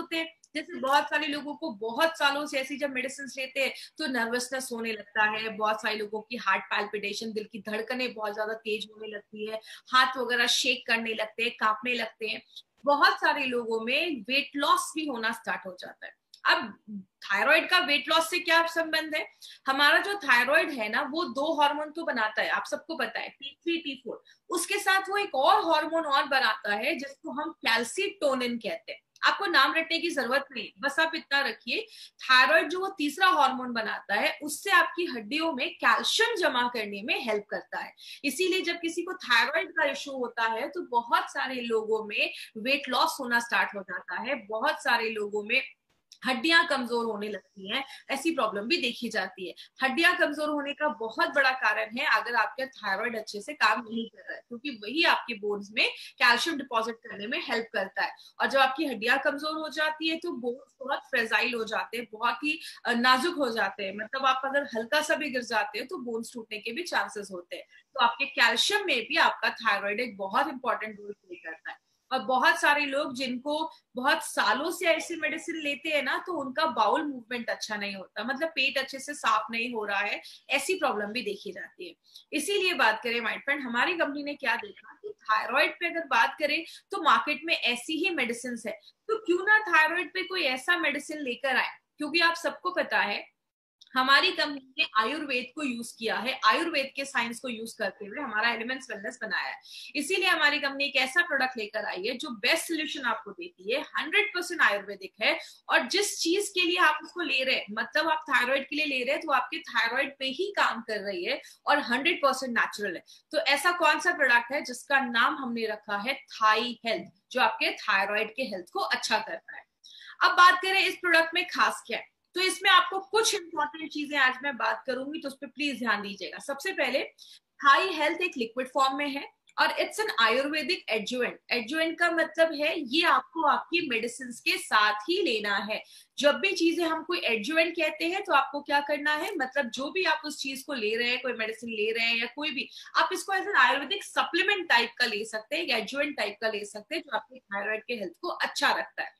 जैसे बहुत सारे लोगों को बहुत सालों से ऐसी जब मेडिसिन लेते हैं तो नर्वसनेस होने लगता है, बहुत सारे लोगों की हार्ट पैल्पिटेशन, दिल की धड़कनें बहुत ज्यादा तेज होने लगती है, हाथ वगैरह शेक करने लगते हैं, कांपने लगते हैं। बहुत सारे लोगों में वेट लॉस भी होना स्टार्ट हो जाता है। अब थायराइड का वेट लॉस से क्या संबंध है? हमारा जो थायराइड है ना, वो दो हार्मोन तो बनाता है, आप सबको पता है, टी थ्री टी फोर। उसके साथ वो एक और हार्मोन और बनाता है जिसको हम कैल्सीटोनिन कहते हैं। आपको नाम रटने की जरूरत नहीं, बस आप इतना रखिए, थायराइड जो वो तीसरा हार्मोन बनाता है, उससे आपकी हड्डियों में कैल्शियम जमा करने में हेल्प करता है। इसीलिए जब किसी को थायराइड का इश्यू होता है तो बहुत सारे लोगों में वेट लॉस होना स्टार्ट हो जाता है, बहुत सारे लोगों में हड्डियां कमजोर होने लगती हैं, ऐसी प्रॉब्लम भी देखी जाती है। हड्डियां कमजोर होने का बहुत बड़ा कारण है अगर आपका थायराइड अच्छे से काम नहीं कर रहा है, क्योंकि वही आपके बोन्स में कैल्शियम डिपॉजिट करने में हेल्प करता है। और जब आपकी हड्डियां कमजोर हो जाती है तो बोन्स बहुत फ्रेजाइल हो जाते हैं, बहुत ही नाजुक हो जाते हैं, मतलब आप अगर हल्का सा भी गिर जाते हैं तो बोन्स टूटने के भी चांसेस होते हैं। तो आपके कैल्शियम में भी आपका थायराइड एक बहुत इंपॉर्टेंट रोल प्ले करता है। और बहुत सारे लोग जिनको बहुत सालों से ऐसी मेडिसिन लेते हैं ना, तो उनका बाउल मूवमेंट अच्छा नहीं होता, मतलब पेट अच्छे से साफ नहीं हो रहा है, ऐसी प्रॉब्लम भी देखी जाती है। इसीलिए बात करें माय फ्रेंड, हमारी कंपनी ने क्या देखा कि थायराइड पे अगर बात करें तो मार्केट में ऐसी ही मेडिसिन है, तो क्यों ना थायराइड पे कोई ऐसा मेडिसिन लेकर आए। क्योंकि आप सबको पता है हमारी कंपनी ने आयुर्वेद को यूज किया है, आयुर्वेद के साइंस को यूज करते हुए हमारा एलिमेंट्स वेलनेस बनाया है। इसीलिए हमारी कंपनी एक ऐसा प्रोडक्ट लेकर आई है जो बेस्ट सोल्यूशन आपको देती है, हंड्रेड परसेंट आयुर्वेदिक है। और जिस चीज के लिए आप उसको ले रहे हैं, मतलब आप थायराइड के लिए ले रहे हैं, तो आपके थायराइड पे ही काम कर रही है और हंड्रेड परसेंट नेचुरल है। तो ऐसा कौन सा प्रोडक्ट है जिसका नाम हमने रखा है थाई हेल्थ, जो आपके थायराइड के हेल्थ को अच्छा करता है। अब बात करें इस प्रोडक्ट में खास क्या है, तो इसमें आपको कुछ इंपॉर्टेंट चीजें आज मैं बात करूंगी, तो उस पर प्लीज ध्यान दीजिएगा। सबसे पहले, थाई हेल्थ एक लिक्विड फॉर्म में है और it's an Ayurvedic adjuvant. Adjuvant का मतलब है ये आपको आपकी मेडिसिन के साथ ही लेना है। जब भी चीजें हम कोई एडजुवेंट कहते हैं तो आपको क्या करना है, मतलब जो भी आप उस चीज को ले रहे हैं, कोई मेडिसिन ले रहे हैं या कोई भी, आप इसको as an Ayurvedic supplement type का ले सकते हैं, एडजुवेंट टाइप का ले सकते हैं, जो आपके थायराइड के हेल्थ को अच्छा रखता है।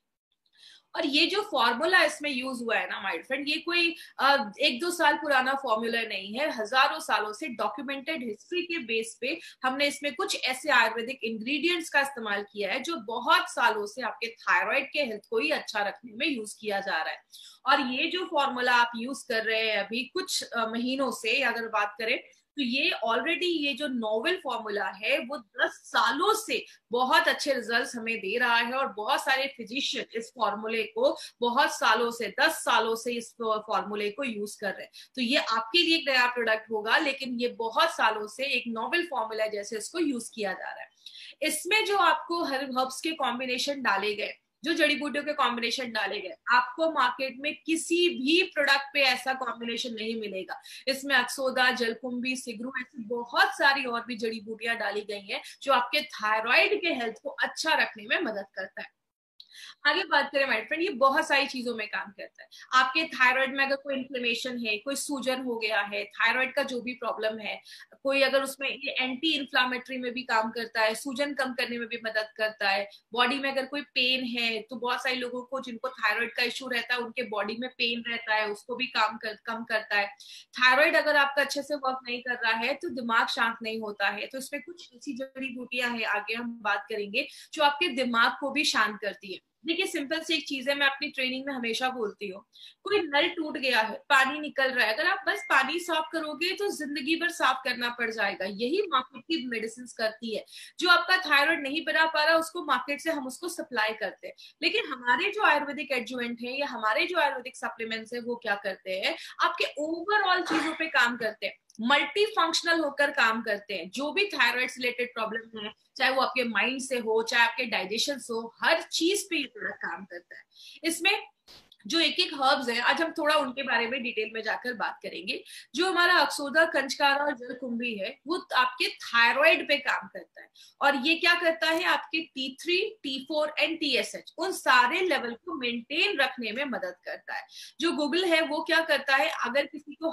और ये जो फॉर्मूला इसमें यूज हुआ है ना माय फ्रेंड, ये कोई एक दो साल पुराना फॉर्मूला नहीं है, हजारों सालों से डॉक्यूमेंटेड हिस्ट्री के बेस पे हमने इसमें कुछ ऐसे आयुर्वेदिक इंग्रेडिएंट्स का इस्तेमाल किया है जो बहुत सालों से आपके थायराइड के हेल्थ को ही अच्छा रखने में यूज किया जा रहा है। और ये जो फॉर्मूला आप यूज कर रहे हैं अभी कुछ महीनों से अगर बात करें, तो ये ऑलरेडी ये जो नोवेल फॉर्मूला है वो दस सालों से बहुत अच्छे रिजल्ट्स हमें दे रहा है। और बहुत सारे फिजिशियन इस फॉर्मूले को बहुत सालों से, दस सालों से इस फॉर्मूले को यूज कर रहे हैं। तो ये आपके लिए एक नया प्रोडक्ट होगा, लेकिन ये बहुत सालों से एक नोवेल फॉर्मूला जैसे इसको यूज किया जा रहा है। इसमें जो आपको हर्ब्स के कॉम्बिनेशन डाले गए, जो जड़ी बूटियों के कॉम्बिनेशन डाले गए, आपको मार्केट में किसी भी प्रोडक्ट पे ऐसा कॉम्बिनेशन नहीं मिलेगा। इसमें अक्सोदा, जलकुंभी, सिगरू, ऐसी बहुत सारी और भी जड़ी बूटियां डाली गई हैं जो आपके थायराइड के हेल्थ को अच्छा रखने में मदद करता है। आगे बात करें माय फ्रेंड, ये बहुत सारी चीजों में काम करता है। आपके थायराइड में अगर कोई इन्फ्लेमेशन है, कोई सूजन हो गया है, थायराइड का जो भी प्रॉब्लम है, कोई अगर उसमें ये एंटी इन्फ्लामेटरी में भी काम करता है, सूजन कम करने में भी मदद करता है। बॉडी में अगर कोई पेन है, तो बहुत सारे लोगों को जिनको थायराइड का इश्यू रहता है उनके बॉडी में पेन रहता है, उसको भी काम कर, कम करता है। थायराइड अगर आपका अच्छे से वर्क नहीं कर रहा है तो दिमाग शांत नहीं होता है, तो इसमें कुछ ऐसी जड़ी बूटियां हैं, आगे हम बात करेंगे, जो आपके दिमाग को भी शांत करती है। देखिए सिंपल सी एक चीज है, मैं अपनी ट्रेनिंग में हमेशा बोलती हूँ, कोई नल टूट गया है, पानी निकल रहा है, अगर आप बस पानी साफ करोगे तो जिंदगी भर साफ करना पड़ जाएगा। यही मार्केट की मेडिसिन करती है। जो आपका थायराइड नहीं बना पा रहा उसको मार्केट से हम उसको सप्लाई करते हैं, लेकिन हमारे जो आयुर्वेदिक एडजुवेंट है या हमारे जो आयुर्वेदिक सप्लीमेंट्स है वो क्या करते हैं, आपके ओवरऑल चीजों पे काम करते हैं, मल्टी फंक्शनल होकर काम करते हैं। जो भी थायराइड से रिलेटेड प्रॉब्लम है, चाहे वो आपके माइंड से हो, चाहे आपके डाइजेशन से हो, हर चीज पे ये प्रोडक्ट काम करता है। इसमें जो एक एक हर्ब्स है, आज हम थोड़ा उनके बारे में डिटेल में जाकर बात करेंगे। जो हमारा अक्सोदा, कंचकारा और जलकुंभी है वो आपके थायराइड पे काम करता है, और ये क्या करता है, आपके T three, T four and T S H उन सारे लेवल को मेंटेन रखने में मदद करता है। जो गूगल है वो क्या करता है, अगर किसी को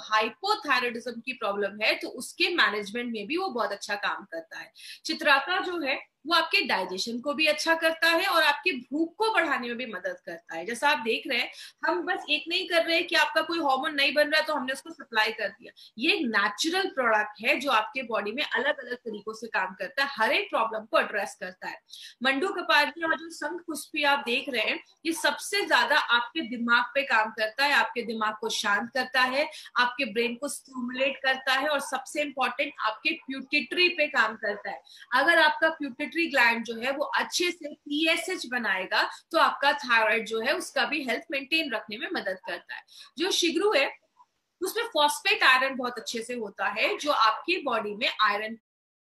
हाइपोथायराइडिज्म की प्रॉब्लम है तो उसके मैनेजमेंट में भी वो बहुत अच्छा काम करता है। चित्राका जो है वो आपके डाइजेशन को भी अच्छा करता है और आपकी भूख को बढ़ाने में भी मदद करता है। जैसा आप देख रहे हैं, हम बस एक नहीं कर रहे हैं कि आपका कोई हार्मोन नहीं बन रहा है तो हमने उसको सप्लाई कर दिया। ये एक नेचुरल प्रोडक्ट है जो आपके बॉडी में अलग अलग तरीकों से काम करता है, हर एक प्रॉब्लम को एड्रेस करता है। मंडू कपाली और जो शंख पुष्पी आप देख रहे हैं, ये सबसे ज्यादा आपके दिमाग पे काम करता है, आपके दिमाग को शांत करता है, आपके ब्रेन को स्टिमुलेट करता है और सबसे इंपॉर्टेंट आपके प्यूटिटरी पे काम करता है। अगर आपका प्यूटिटरी ग्लैंड जो है वो अच्छे से टी एस एच बनाएगा तो आपका थायराइड जो है उसका भी हेल्थ मेंटेन रखने में मदद करता है। जो शिग्रू है उसमें फॉस्फेट आयरन बहुत अच्छे से होता है जो आपकी बॉडी में आयरन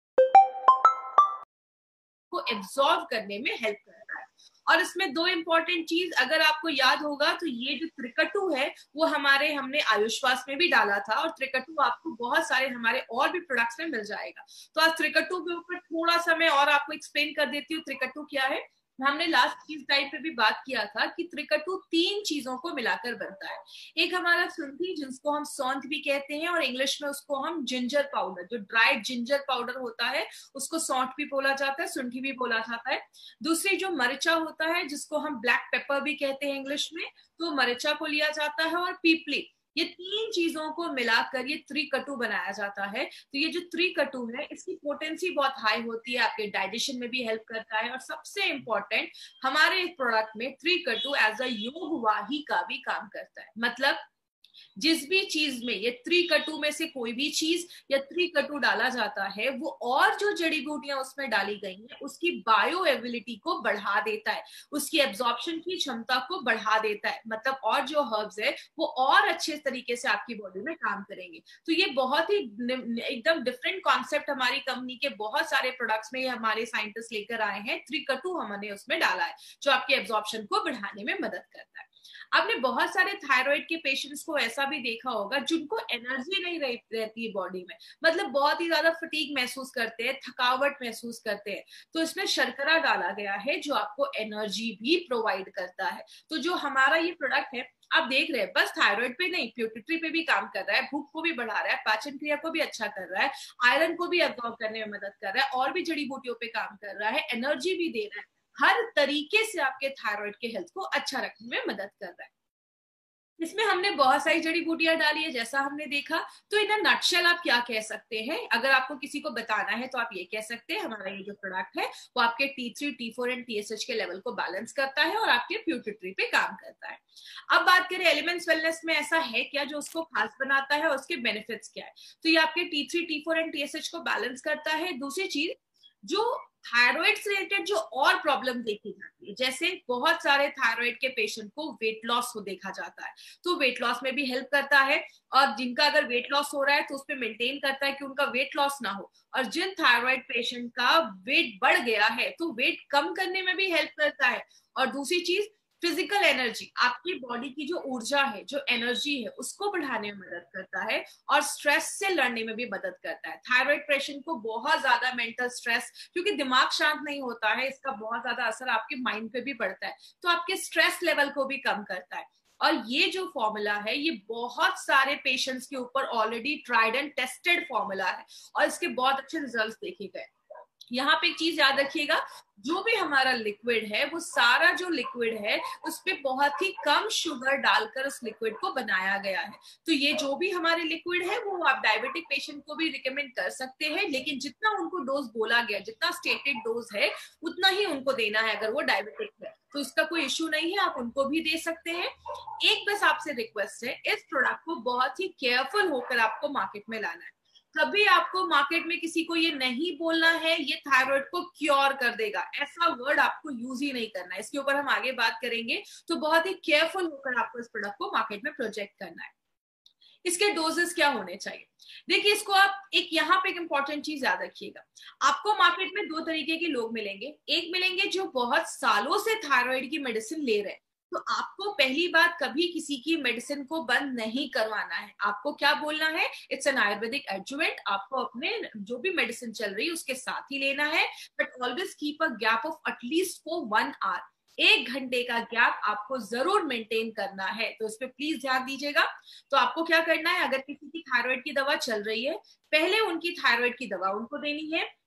को एब्सॉर्ब करने में हेल्प करता है। और इसमें दो इंपॉर्टेंट चीज अगर आपको याद होगा तो ये जो त्रिकटु है वो हमारे हमने आयुष्वास में भी डाला था, और त्रिकटु आपको बहुत सारे हमारे और भी प्रोडक्ट्स में मिल जाएगा। तो आज त्रिकटु के ऊपर थोड़ा सा मैं और आपको एक्सप्लेन कर देती हूँ त्रिकटु क्या है। हमने लास्ट चीज टाइम पे भी बात किया था कि त्रिकटु तीन चीजों को मिलाकर बनता है। एक हमारा शुंठी जिसको हम सौंठ भी कहते हैं, और इंग्लिश में उसको हम जिंजर पाउडर, जो ड्राइड जिंजर पाउडर होता है उसको सौंठ भी बोला जाता है, शुंठी भी बोला जाता है। दूसरी जो मरिचा होता है जिसको हम ब्लैक पेपर भी कहते हैं इंग्लिश में, तो मरिचा को लिया जाता है, और पीपली। ये तीन चीजों को मिलाकर ये त्रिकटु बनाया जाता है। तो ये जो त्रिकटु है इसकी पोटेंसी बहुत हाई होती है, आपके डाइजेशन में भी हेल्प करता है, और सबसे इंपॉर्टेंट हमारे इस प्रोडक्ट में त्रिकटु एज अ योग वाही का भी काम करता है। मतलब जिस भी चीज में ये त्रिकटु में से कोई भी चीज या त्रिकटु डाला जाता है वो और जो जड़ी बूटियां उसमें डाली गई हैं उसकी बायो एबिलिटी को बढ़ा देता है, उसकी एब्जॉर्प्शन की क्षमता को बढ़ा देता है। मतलब और जो हर्ब्स है वो और अच्छे तरीके से आपकी बॉडी में काम करेंगे। तो ये बहुत ही एकदम डिफरेंट कॉन्सेप्ट हमारी कंपनी के बहुत सारे प्रोडक्ट्स में हमारे साइंटिस्ट लेकर आए हैं। त्रिकटु हमने उसमें डाला है जो आपकी एब्जॉर्प्शन को बढ़ाने में मदद करता है। आपने बहुत सारे थायराइड के पेशेंट्स को ऐसा भी देखा होगा जिनको एनर्जी नहीं रह, रहती है बॉडी में, मतलब बहुत ही ज्यादा फटीग महसूस करते हैं, थकावट महसूस करते हैं। तो इसमें शर्करा डाला गया है जो आपको एनर्जी भी प्रोवाइड करता है। तो जो हमारा ये प्रोडक्ट है आप देख रहे हैं बस थायराइड पे नहीं, प्यूटिटरी पे भी काम कर रहा है, भूख को भी बढ़ा रहा है, पाचन क्रिया को भी अच्छा कर रहा है, आयरन को भी एब्जॉर्ब करने में मदद कर रहा है, और भी जड़ी बूटियों पे काम कर रहा है, एनर्जी भी दे रहा है, हर तरीके से आपके थायराइड के हेल्थ को अच्छा रखने में मदद कर रहा है। इसमें हमने बहुत सारी जड़ी बूटियां डाली है जैसा हमने देखा। तो इन नटशेल आप क्या कह सकते हैं, अगर आपको किसी को बताना है तो आप ये कह सकते हैं हमारा ये जो प्रोडक्ट है वो आपके T three, T four and T S H के लेवल को बैलेंस करता है और आपके प्यूटिटरी पे काम करता है। अब बात करें एलिमेंट्स वेलनेस में ऐसा है क्या जो उसको खास बनाता है और उसके बेनिफिट्स क्या है। तो ये आपके T three, T four and T S H को बैलेंस करता है। दूसरी चीज जो थायराइड से रिलेटेड जो और प्रॉब्लम देखी जाती है, जैसे बहुत सारे थायराइड के पेशेंट को वेट लॉस हो देखा जाता है, तो वेट लॉस में भी हेल्प करता है। और जिनका अगर वेट लॉस हो रहा है तो उसमें मेंटेन करता है कि उनका वेट लॉस ना हो। और जिन थायराइड पेशेंट का वेट बढ़ गया है तो वेट कम करने में भी हेल्प करता है। और दूसरी चीज फिजिकल एनर्जी, आपकी बॉडी की जो ऊर्जा है, जो एनर्जी है, उसको बढ़ाने में मदद करता है और स्ट्रेस से लड़ने में भी मदद करता है। थायराइड पेशेंट को बहुत ज्यादा मेंटल स्ट्रेस, क्योंकि दिमाग शांत नहीं होता है, इसका बहुत ज्यादा असर आपके माइंड पे भी पड़ता है, तो आपके स्ट्रेस लेवल को भी कम करता है। और ये जो फॉर्मूला है ये बहुत सारे पेशेंट्स के ऊपर already tried and tested formula है और इसके बहुत अच्छे रिजल्ट्स देखे गए। यहाँ पे एक चीज याद रखिएगा, जो भी हमारा लिक्विड है वो सारा जो लिक्विड है उस पे बहुत ही कम शुगर डालकर उस लिक्विड को बनाया गया है। तो ये जो भी हमारे लिक्विड है वो आप डायबिटिक पेशेंट को भी रिकमेंड कर सकते हैं, लेकिन जितना उनको डोज बोला गया, जितना स्टेटेड डोज है उतना ही उनको देना है। अगर वो डायबिटिक है तो इसका कोई इश्यू नहीं है, आप उनको भी दे सकते हैं। एक बस आपसे रिक्वेस्ट है, इस प्रोडक्ट को बहुत ही केयरफुल होकर आपको मार्केट में लाना है। कभी आपको मार्केट में किसी को ये नहीं बोलना है ये थायराइड को क्योर कर देगा, ऐसा वर्ड आपको यूज ही नहीं करना है। इसके ऊपर हम आगे बात करेंगे। तो बहुत ही केयरफुल होकर आपको इस प्रोडक्ट को मार्केट में प्रोजेक्ट करना है। इसके डोजेस क्या होने चाहिए, देखिए इसको आप एक यहाँ पे एक इंपॉर्टेंट चीज याद रखिएगा। आपको मार्केट में दो तरीके के लोग मिलेंगे। एक मिलेंगे जो बहुत सालों से थायराइड की मेडिसिन ले रहे हैं, तो आपको पहली बात कभी किसी की मेडिसिन को बंद नहीं करवाना है। आपको क्या बोलना है, इट्स एन आयुर्वेदिक एडजुवेंट, आपको अपने जो भी मेडिसिन चल रही है उसके साथ ही लेना है, but always keep a gap of at least for one hour. एक घंटे का गैप आपको जरूर मेंटेन करना है, तो इस पे प्लीज ध्यान दीजिएगा। तो आपको क्या करना है, अगर किसी की थायराइड की दवा चल रही है, पहले उनकी थायराइड की दवा उनको देनी है,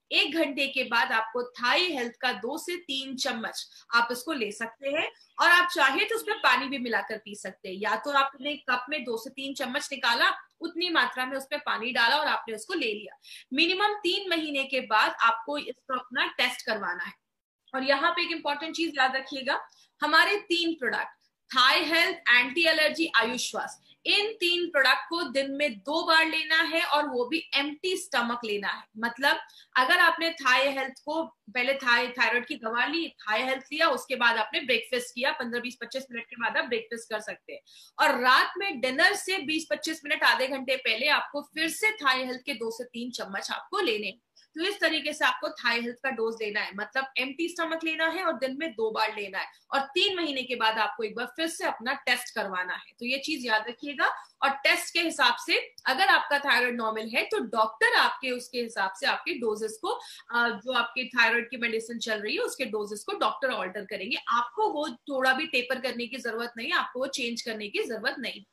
एक घंटे के बाद आपको थाई हेल्थ का दो से तीन चम्मच आप इसको ले सकते हैं, और आप चाहे तो उसमें पानी भी मिलाकर पी सकते हैं। या तो आपने कप में दो से तीन चम्मच निकाला, उतनी मात्रा में उसमें पानी डाला और आपने उसको ले लिया। मिनिमम तीन महीने के बाद आपको इसको अपना टेस्ट करवाना है। और यहाँ पे एक इंपॉर्टेंट चीज याद रखिएगा, हमारे तीन product Thy Health, anti allergy, Ayushwas, इन तीन प्रोडक्ट को दिन में दो बार लेना है, और वो भी एम्प्टी स्टमक लेना है। मतलब अगर आपने थाई हेल्थ को पहले थाई थायराइड की दवा ली, थाई हेल्थ लिया, उसके बाद आपने ब्रेकफास्ट किया, पंद्रह बीस पच्चीस मिनट के बाद आप ब्रेकफास्ट कर सकते हैं, और रात में डिनर से बीस पच्चीस मिनट आधे घंटे पहले आपको फिर से थाई हेल्थ के दो से तीन चम्मच आपको लेने। तो इस तरीके से आपको थाई हेल्थ का डोज लेना है, मतलब एम्प्टी स्टमक लेना है और दिन में दो बार लेना है, और तीन महीने के बाद आपको एक बार फिर से अपना टेस्ट करवाना है। तो ये चीज याद रखिएगा। और टेस्ट के हिसाब से अगर आपका थायराइड नॉर्मल है तो डॉक्टर आपके उसके हिसाब से आपके डोजेस को, जो आपके थायराइड की मेडिसिन चल रही है उसके डोजेस को डॉक्टर ऑल्टर करेंगे। आपको वो थोड़ा भी टेपर करने की जरूरत नहीं, आपको वो चेंज करने की जरूरत नहीं।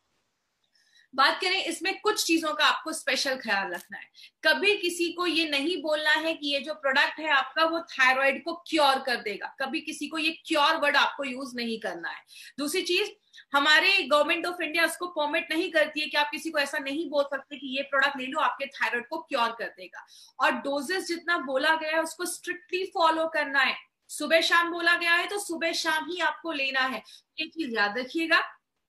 बात करें इसमें कुछ चीजों का आपको स्पेशल ख्याल रखना है। कभी किसी को ये नहीं बोलना है कि ये जो प्रोडक्ट है आपका वो थायराइड को क्योर कर देगा, कभी किसी को ये क्योर वर्ड आपको यूज नहीं करना है। दूसरी चीज, हमारे गवर्नमेंट ऑफ इंडिया उसको परमिट नहीं करती है कि आप किसी को ऐसा नहीं बोल सकते कि ये प्रोडक्ट ले लो आपके थायराइड को क्योर कर देगा। और डोजेस जितना बोला गया है उसको स्ट्रिक्टली फॉलो करना है। सुबह शाम बोला गया है तो सुबह शाम ही आपको लेना है, ये चीज याद रखिएगा।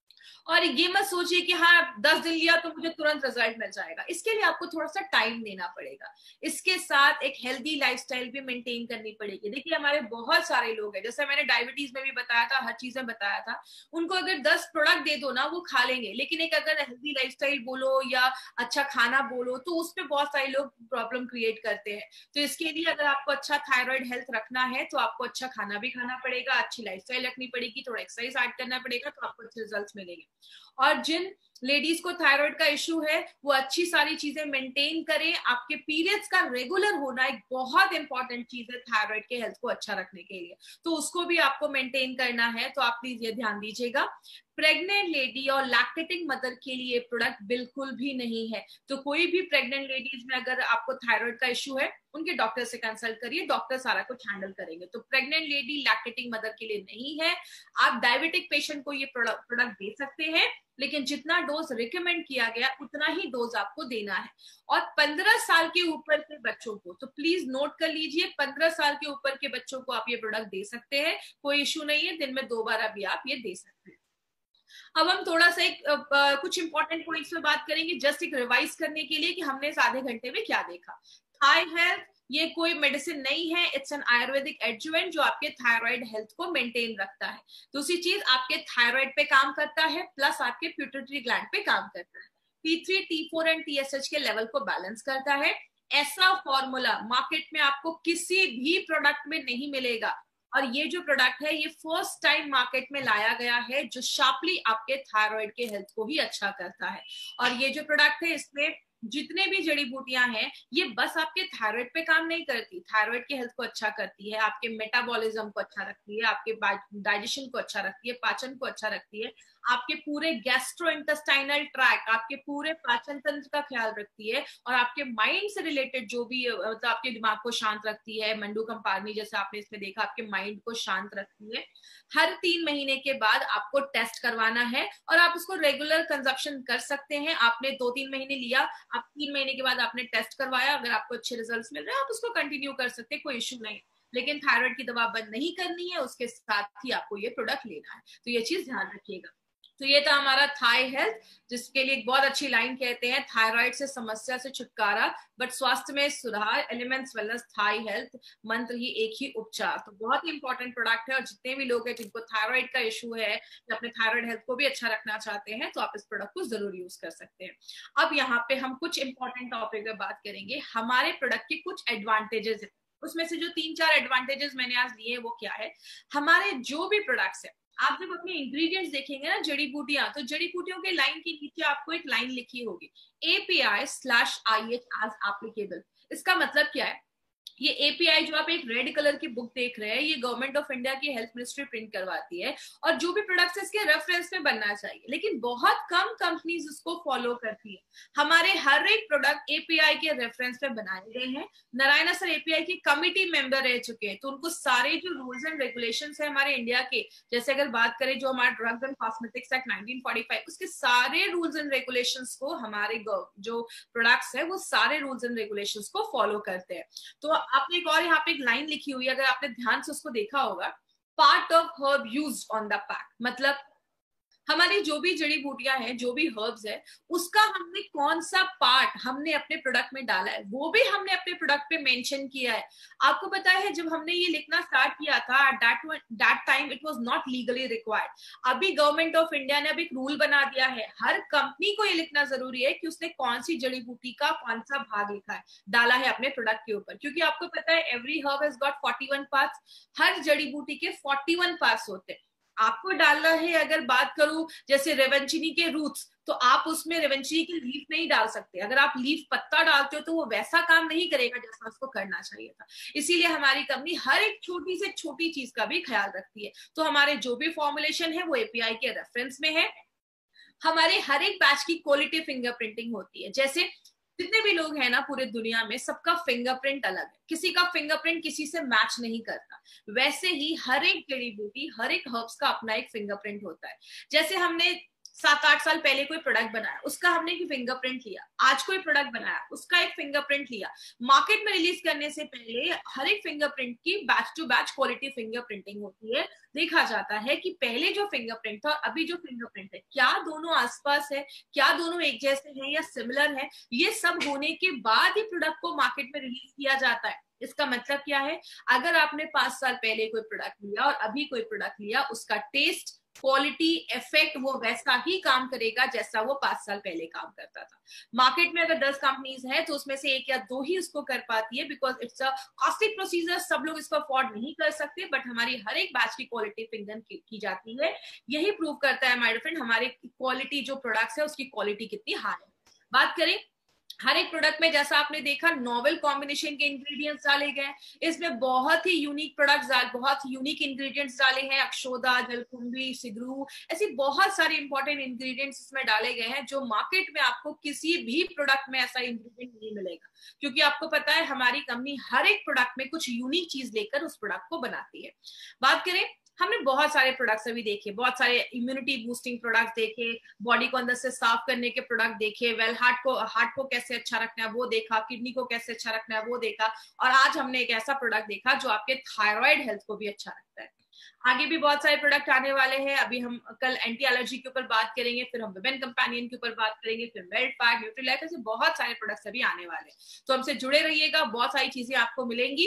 और ये मत सोचिए कि हाँ दस दिन लिया तो मुझे तुरंत रिजल्ट मिल जाएगा, इसके लिए आपको थोड़ा सा टाइम देना पड़ेगा। इसके साथ एक हेल्दी लाइफस्टाइल भी मेंटेन करनी पड़ेगी। देखिए हमारे बहुत सारे लोग हैं, जैसे मैंने डायबिटीज में भी बताया था, हर चीज में बताया था, उनको अगर दस प्रोडक्ट दे दो ना वो खा लेंगे, लेकिन एक अगर हेल्दी लाइफस्टाइल बोलो या अच्छा खाना बोलो तो उसमें बहुत सारे लोग प्रॉब्लम क्रिएट करते हैं। तो इसके लिए अगर आपको अच्छा थायराइड हेल्थ रखना है तो आपको अच्छा खाना भी खाना पड़ेगा, अच्छी लाइफस्टाइल रखनी पड़ेगी, थोड़ा एक्सरसाइज ऐड करना पड़ेगा, तो आपको अच्छे रिजल्ट मिलेंगे। और जिन लेडीज को थायराइड का इश्यू है वो अच्छी सारी चीजें मेंटेन करें। आपके पीरियड्स का रेगुलर होना एक बहुत इंपॉर्टेंट चीज है थायराइड के हेल्थ को अच्छा रखने के लिए, तो उसको भी आपको मेंटेन करना है, तो आप प्लीज ये ध्यान दीजिएगा। प्रेग्नेंट लेडी और लैक्टेटिंग मदर के लिए प्रोडक्ट बिल्कुल भी नहीं है। तो कोई भी प्रेग्नेंट लेडीज में अगर आपको थायराइड का इश्यू है उनके डॉक्टर से कंसल्ट करिए, डॉक्टर सारा कुछ हैंडल करेंगे। तो प्रेग्नेंट लेडी लैक्टेटिंग मदर के लिए नहीं है। आप डायबिटिक पेशेंट को ये प्रोडक्ट दे सकते हैं, लेकिन जितना डोज रिकमेंड किया गया उतना ही डोज आपको देना है। और पंद्रह साल के ऊपर के बच्चों को तो प्लीज नोट कर लीजिए, पंद्रह साल के ऊपर के बच्चों को आप ये प्रोडक्ट दे सकते हैं, कोई इश्यू नहीं है, दिन में दो बार भी आप ये दे सकते हैं। अब हम थोड़ा सा एक आ, कुछ इंपॉर्टेंट पॉइंट्स पे बात करेंगे, जस्ट एक रिवाइज करने के लिए कि हमने इस आधे घंटे में क्या देखा। थाई हेल्थ ये कोई मेडिसिन नहीं है, इट्स एन आयुर्वेदिक एडजुवेंट जो आपके थायराइड हेल्थ को मेंटेन रखता है। दूसरी चीज, आपके थायराइड पे काम करता है, प्लस आपके प्यूटरी ग्लैंड पे काम करता है। T three, T four and T S H के लेवल को बैलेंस करता है। ऐसा फॉर्मूला मार्केट में आपको किसी भी प्रोडक्ट में नहीं मिलेगा, और ये जो प्रोडक्ट है ये फर्स्ट टाइम मार्केट में लाया गया है, जो शार्पली आपके थायराइड के हेल्थ को भी अच्छा करता है। और ये जो प्रोडक्ट है इसमें जितने भी जड़ी बूटियां हैं ये बस आपके थायराइड पे काम नहीं करती, थायराइड के हेल्थ को अच्छा करती है, आपके मेटाबॉलिज्म को अच्छा रखती है, आपके डाइजेशन को अच्छा रखती है, पाचन को अच्छा रखती है, आपके पूरे गैस्ट्रो इंटेस्टाइनल ट्रैक्ट, आपके पूरे पाचन तंत्र का ख्याल रखती है, और आपके माइंड से रिलेटेड जो भी मतलब आपके दिमाग को शांत रखती है। मंडू कंपारनी जैसे आपने इसमें देखा, आपके माइंड को शांत रखती है। हर तीन महीने के बाद आपको टेस्ट करवाना है, और आप उसको रेगुलर कंजप्शन कर सकते हैं। आपने दो तीन महीने लिया, आप तीन महीने के बाद आपने टेस्ट करवाया, अगर आपको अच्छे रिजल्ट्स मिल रहे हैं आप उसको कंटिन्यू कर सकते हैं, कोई इश्यू नहीं। लेकिन थायराइड की दवा बंद नहीं करनी है, उसके साथ ही आपको ये प्रोडक्ट लेना है, तो ये चीज ध्यान रखिएगा। तो ये था हमारा थाई हेल्थ, जिसके लिए एक बहुत अच्छी लाइन कहते हैं, थायराइड से समस्या से छुटकारा बट स्वास्थ्य में सुधार, एलिमेंट्स वेलनेस थाई हेल्थ, मंत्र ही एक ही उपचार। तो बहुत ही इंपॉर्टेंट प्रोडक्ट है, और जितने भी लोग हैं जिनको थायराइड का इशू है या अपने थायराइड हेल्थ को भी अच्छा रखना चाहते हैं तो आप इस प्रोडक्ट को जरूर यूज कर सकते हैं। अब यहाँ पे हम कुछ इंपॉर्टेंट टॉपिक पे बात करेंगे, हमारे प्रोडक्ट के कुछ एडवांटेजेस है। उसमें से जो तीन चार एडवांटेजेस मैंने आज लिए वो क्या है, हमारे जो भी प्रोडक्ट्स है आप जब अपने इंग्रेडिएंट्स देखेंगे ना, जड़ी बूटियां, तो जड़ी बूटियों के लाइन के नीचे आपको एक लाइन लिखी होगी, API slash IH as applicable. इसका मतलब क्या है, ये एपीआई जो आप एक रेड कलर की बुक देख रहे हैं, ये गवर्नमेंट ऑफ इंडिया की हेल्थ मिनिस्ट्री प्रिंट करवाती है, और जो भी प्रोडक्ट्स इसके रेफरेंस में बनना चाहिए, लेकिन बहुत कम कंपनीज इसको फॉलो करती है। हमारे हर एक प्रोडक्ट एपीआई के रेफरेंस में बनाए गए हैं। नारायणा सर एपीआई की कमिटी मेंबर रह चुके हैं, तो उनको सारे जो रूल्स एंड रेगुलेशंस है हमारे इंडिया के, जैसे अगर बात करें जो हमारा drugs and cosmetics act nineteen forty five, उसके सारे रूल्स एंड रेगुलेशंस को हमारे जो प्रोडक्ट्स है वो सारे रूल्स एंड रेगुलेशंस को फॉलो करते हैं। तो आपने एक और यहाँ पे एक लाइन लिखी हुई है, अगर आपने ध्यान से उसको देखा होगा, part of herb used on the pack, मतलब हमारी जो भी जड़ी बूटियां हैं, जो भी हर्ब्स है, उसका हमने कौन सा पार्ट हमने अपने प्रोडक्ट में डाला है वो भी हमने अपने प्रोडक्ट पे मेंशन किया है। आपको पता है जब हमने ये लिखना स्टार्ट किया था, that that time it was not legally required. अभी गवर्नमेंट ऑफ इंडिया ने अब एक रूल बना दिया है, हर कंपनी को ये लिखना जरूरी है कि उसने कौन सी जड़ी बूटी का कौन सा भाग लिखा है, डाला है अपने प्रोडक्ट के ऊपर, क्योंकि आपको पता है every herb has got forty one parts, हर जड़ी बूटी के फोर्टी वन पार्ट्स होते हैं। आपको डालना है, अगर बात करूं जैसे रेवंचिनी के रूट्स, तो आप उसमें रेवंचिनी की लीफ नहीं डाल सकते। अगर आप लीफ पत्ता डालते हो तो वो वैसा काम नहीं करेगा जैसा उसको करना चाहिए था। इसीलिए हमारी कंपनी हर एक छोटी से छोटी चीज का भी ख्याल रखती है। तो हमारे जो भी फॉर्मुलेशन है वो एपीआई के रेफरेंस में है। हमारे हर एक बैच की क्वालिटी फिंगरप्रिंटिंग होती है। जैसे जितने भी लोग हैं ना पूरे दुनिया में, सबका फिंगरप्रिंट अलग है, किसी का फिंगरप्रिंट किसी से मैच नहीं करता। वैसे ही हर एक जड़ी बूटी, हर एक हर्ब्स का अपना एक फिंगरप्रिंट होता है। जैसे हमने सात आठ साल पहले कोई प्रोडक्ट बनाया, उसका हमने एक फिंगरप्रिंट लिया, आज कोई प्रोडक्ट बनाया उसका एक फिंगरप्रिंट लिया। मार्केट में रिलीज करने से पहले हर एक फिंगरप्रिंट की batch to batch quality fingerprinting होती है। देखा जाता है कि पहले जो फिंगरप्रिंट था और अभी जो फिंगरप्रिंट है, क्या दोनों आसपास है, क्या दोनों एक जैसे हैं या सिमिलर है। ये सब होने के बाद ही प्रोडक्ट को मार्केट में रिलीज किया जाता है। इसका मतलब क्या है, अगर आपने पांच साल पहले कोई प्रोडक्ट लिया और अभी कोई प्रोडक्ट लिया, उसका टेस्ट, क्वालिटी, इफेक्ट वो वैसा ही काम करेगा जैसा वो पांच साल पहले काम करता था। मार्केट में अगर दस कंपनीज है तो उसमें से एक या दो ही उसको कर पाती है, because it's a costly procedure, सब लोग इसको अफोर्ड नहीं कर सकते। बट हमारी हर एक बैच की क्वालिटी फिंगर की, की जाती है। यही प्रूव करता है माय फ्रेंड, हमारे क्वालिटी जो प्रोडक्ट्स है उसकी क्वालिटी कितनी हाई है। बात करें हर एक प्रोडक्ट में, जैसा आपने देखा, नोवेल कॉम्बिनेशन के इंग्रेडिएंट्स डाले गए, इसमें बहुत ही यूनिक प्रोडक्ट्स, बहुत यूनिक इंग्रेडिएंट्स डाले हैं। अक्षोदा, जलकुंभी, सिगरू, ऐसी बहुत सारे इंपॉर्टेंट इंग्रेडिएंट्स इसमें डाले गए हैं जो मार्केट में आपको किसी भी प्रोडक्ट में ऐसा इंग्रेडिएंट नहीं मिलेगा। क्योंकि आपको पता है हमारी कंपनी हर एक प्रोडक्ट में कुछ यूनिक चीज लेकर उस प्रोडक्ट को बनाती है। बात करें, हमने बहुत सारे प्रोडक्ट्स अभी देखे, बहुत सारे इम्यूनिटी बूस्टिंग प्रोडक्ट देखे, बॉडी को अंदर से साफ करने के प्रोडक्ट देखे, वेल हार्ट को हार्ट को कैसे अच्छा रखना है वो देखा, किडनी को कैसे अच्छा रखना है वो देखा, और आज हमने एक ऐसा प्रोडक्ट देखा जो आपके थायराइड हेल्थ को भी अच्छा रखता है। आगे भी बहुत सारे प्रोडक्ट आने वाले हैं। अभी हम कल एंटी एलर्जी के ऊपर बात करेंगे, फिर हम विमेन कंपेनियन के ऊपर बात करेंगे, फिर मेल्ट पैक, न्यूट्रीलाइफ, ऐसे बहुत सारे प्रोडक्ट्स अभी आने वाले हैं। तो हमसे जुड़े रहिएगा, बहुत सारी चीजें आपको मिलेंगी।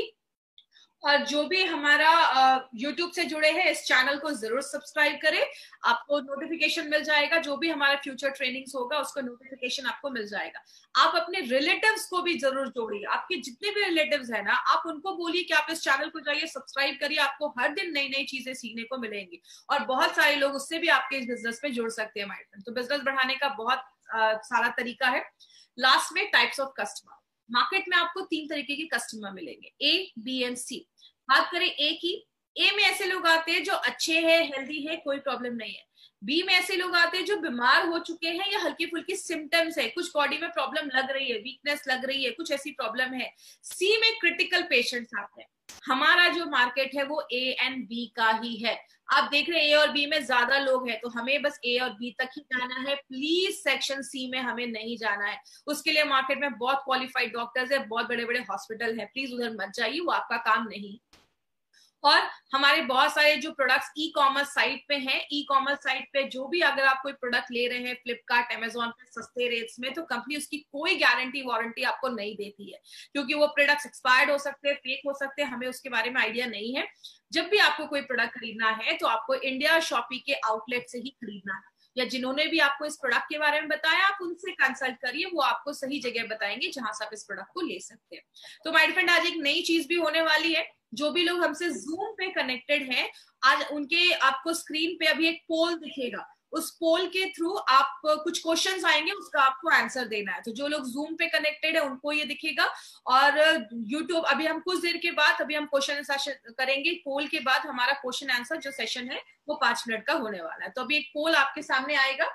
और जो भी हमारा यूट्यूब से जुड़े हैं, इस चैनल को जरूर सब्सक्राइब करें, आपको नोटिफिकेशन मिल जाएगा। जो भी हमारा फ्यूचर ट्रेनिंग्स होगा उसका नोटिफिकेशन आपको मिल जाएगा। आप अपने रिलेटिव्स को भी जरूर जोड़िए, आपके जितने भी रिलेटिव्स हैं ना, आप उनको बोलिए कि आप इस चैनल को जाइए, सब्सक्राइब करिए, आपको हर दिन नई नई चीजें सीखने को मिलेंगी। और बहुत सारे लोग उससे भी आपके इस बिजनेस में जुड़ सकते हैं माय फ्रेंड। तो बिजनेस बढ़ाने का बहुत आ, सारा तरीका है। लास्ट में टाइप्स ऑफ कस्टमर, मार्केट में आपको तीन तरीके के कस्टमर मिलेंगे, ए, बी एंड सी। बात करें ए की, ए में ऐसे लोग आते हैं जो अच्छे हैं, हेल्दी है, कोई प्रॉब्लम नहीं है। बी में ऐसे लोग आते हैं जो बीमार हो चुके हैं या हल्की फुल्की सिम्टम्स है, कुछ बॉडी में प्रॉब्लम लग रही है, वीकनेस लग रही है, कुछ ऐसी प्रॉब्लम है। सी में क्रिटिकल पेशेंट्स आते हैं। हमारा जो मार्केट है वो ए एंड बी का ही है। आप देख रहे हैं ए और बी में ज्यादा लोग हैं, तो हमें बस ए और बी तक ही जाना है। प्लीज सेक्शन सी में हमें नहीं जाना है। उसके लिए मार्केट में बहुत क्वालिफाइड डॉक्टर्स है, बहुत बड़े बड़े हॉस्पिटल है, प्लीज उधर मत जाइए, वो आपका काम नहीं। और हमारे बहुत सारे जो प्रोडक्ट्स ई कॉमर्स साइट पे हैं, ई कॉमर्स साइट पे जो भी अगर आप कोई प्रोडक्ट ले रहे हैं फ्लिपकार्ट, अमेजोन पे सस्ते रेट्स में, तो कंपनी उसकी कोई गारंटी वारंटी आपको नहीं देती है, क्योंकि वो प्रोडक्ट्स एक्सपायर्ड हो सकते हैं, फेक हो सकते हैं, हमें उसके बारे में आइडिया नहीं है। जब भी आपको कोई प्रोडक्ट खरीदना है तो आपको इंडिया शॉपी के आउटलेट से ही खरीदना है, या जिन्होंने भी आपको इस प्रोडक्ट के बारे में बताया आप उनसे कंसल्ट करिए, वो आपको सही जगह बताएंगे जहां से आप इस प्रोडक्ट को ले सकते हैं। तो माय फ्रेंड, आज एक नई चीज भी होने वाली है। जो भी लोग हमसे जूम पे कनेक्टेड हैं, आज उनके आपको स्क्रीन पे अभी एक पोल दिखेगा, उस पोल के थ्रू आप कुछ क्वेश्चंस आएंगे, उसका आपको आंसर देना है। तो जो लोग जूम पे कनेक्टेड है उनको ये दिखेगा, और यूट्यूब अभी हम कुछ देर के बाद अभी हम क्वेश्चन सेशन करेंगे। पोल के बाद हमारा क्वेश्चन आंसर जो सेशन है वो पांच मिनट का होने वाला है। तो अभी एक पोल आपके सामने आएगा।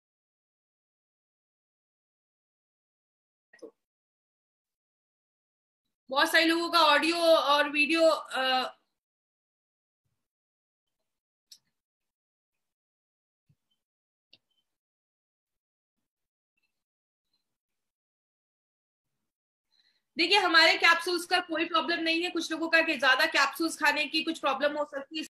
बहुत सारे लोगों का ऑडियो और वीडियो आ, देखिए हमारे कैप्सूल्स का कोई प्रॉब्लम नहीं है। कुछ लोगों का कि ज्यादा कैप्सूल्स खाने की कुछ प्रॉब्लम हो सकती है,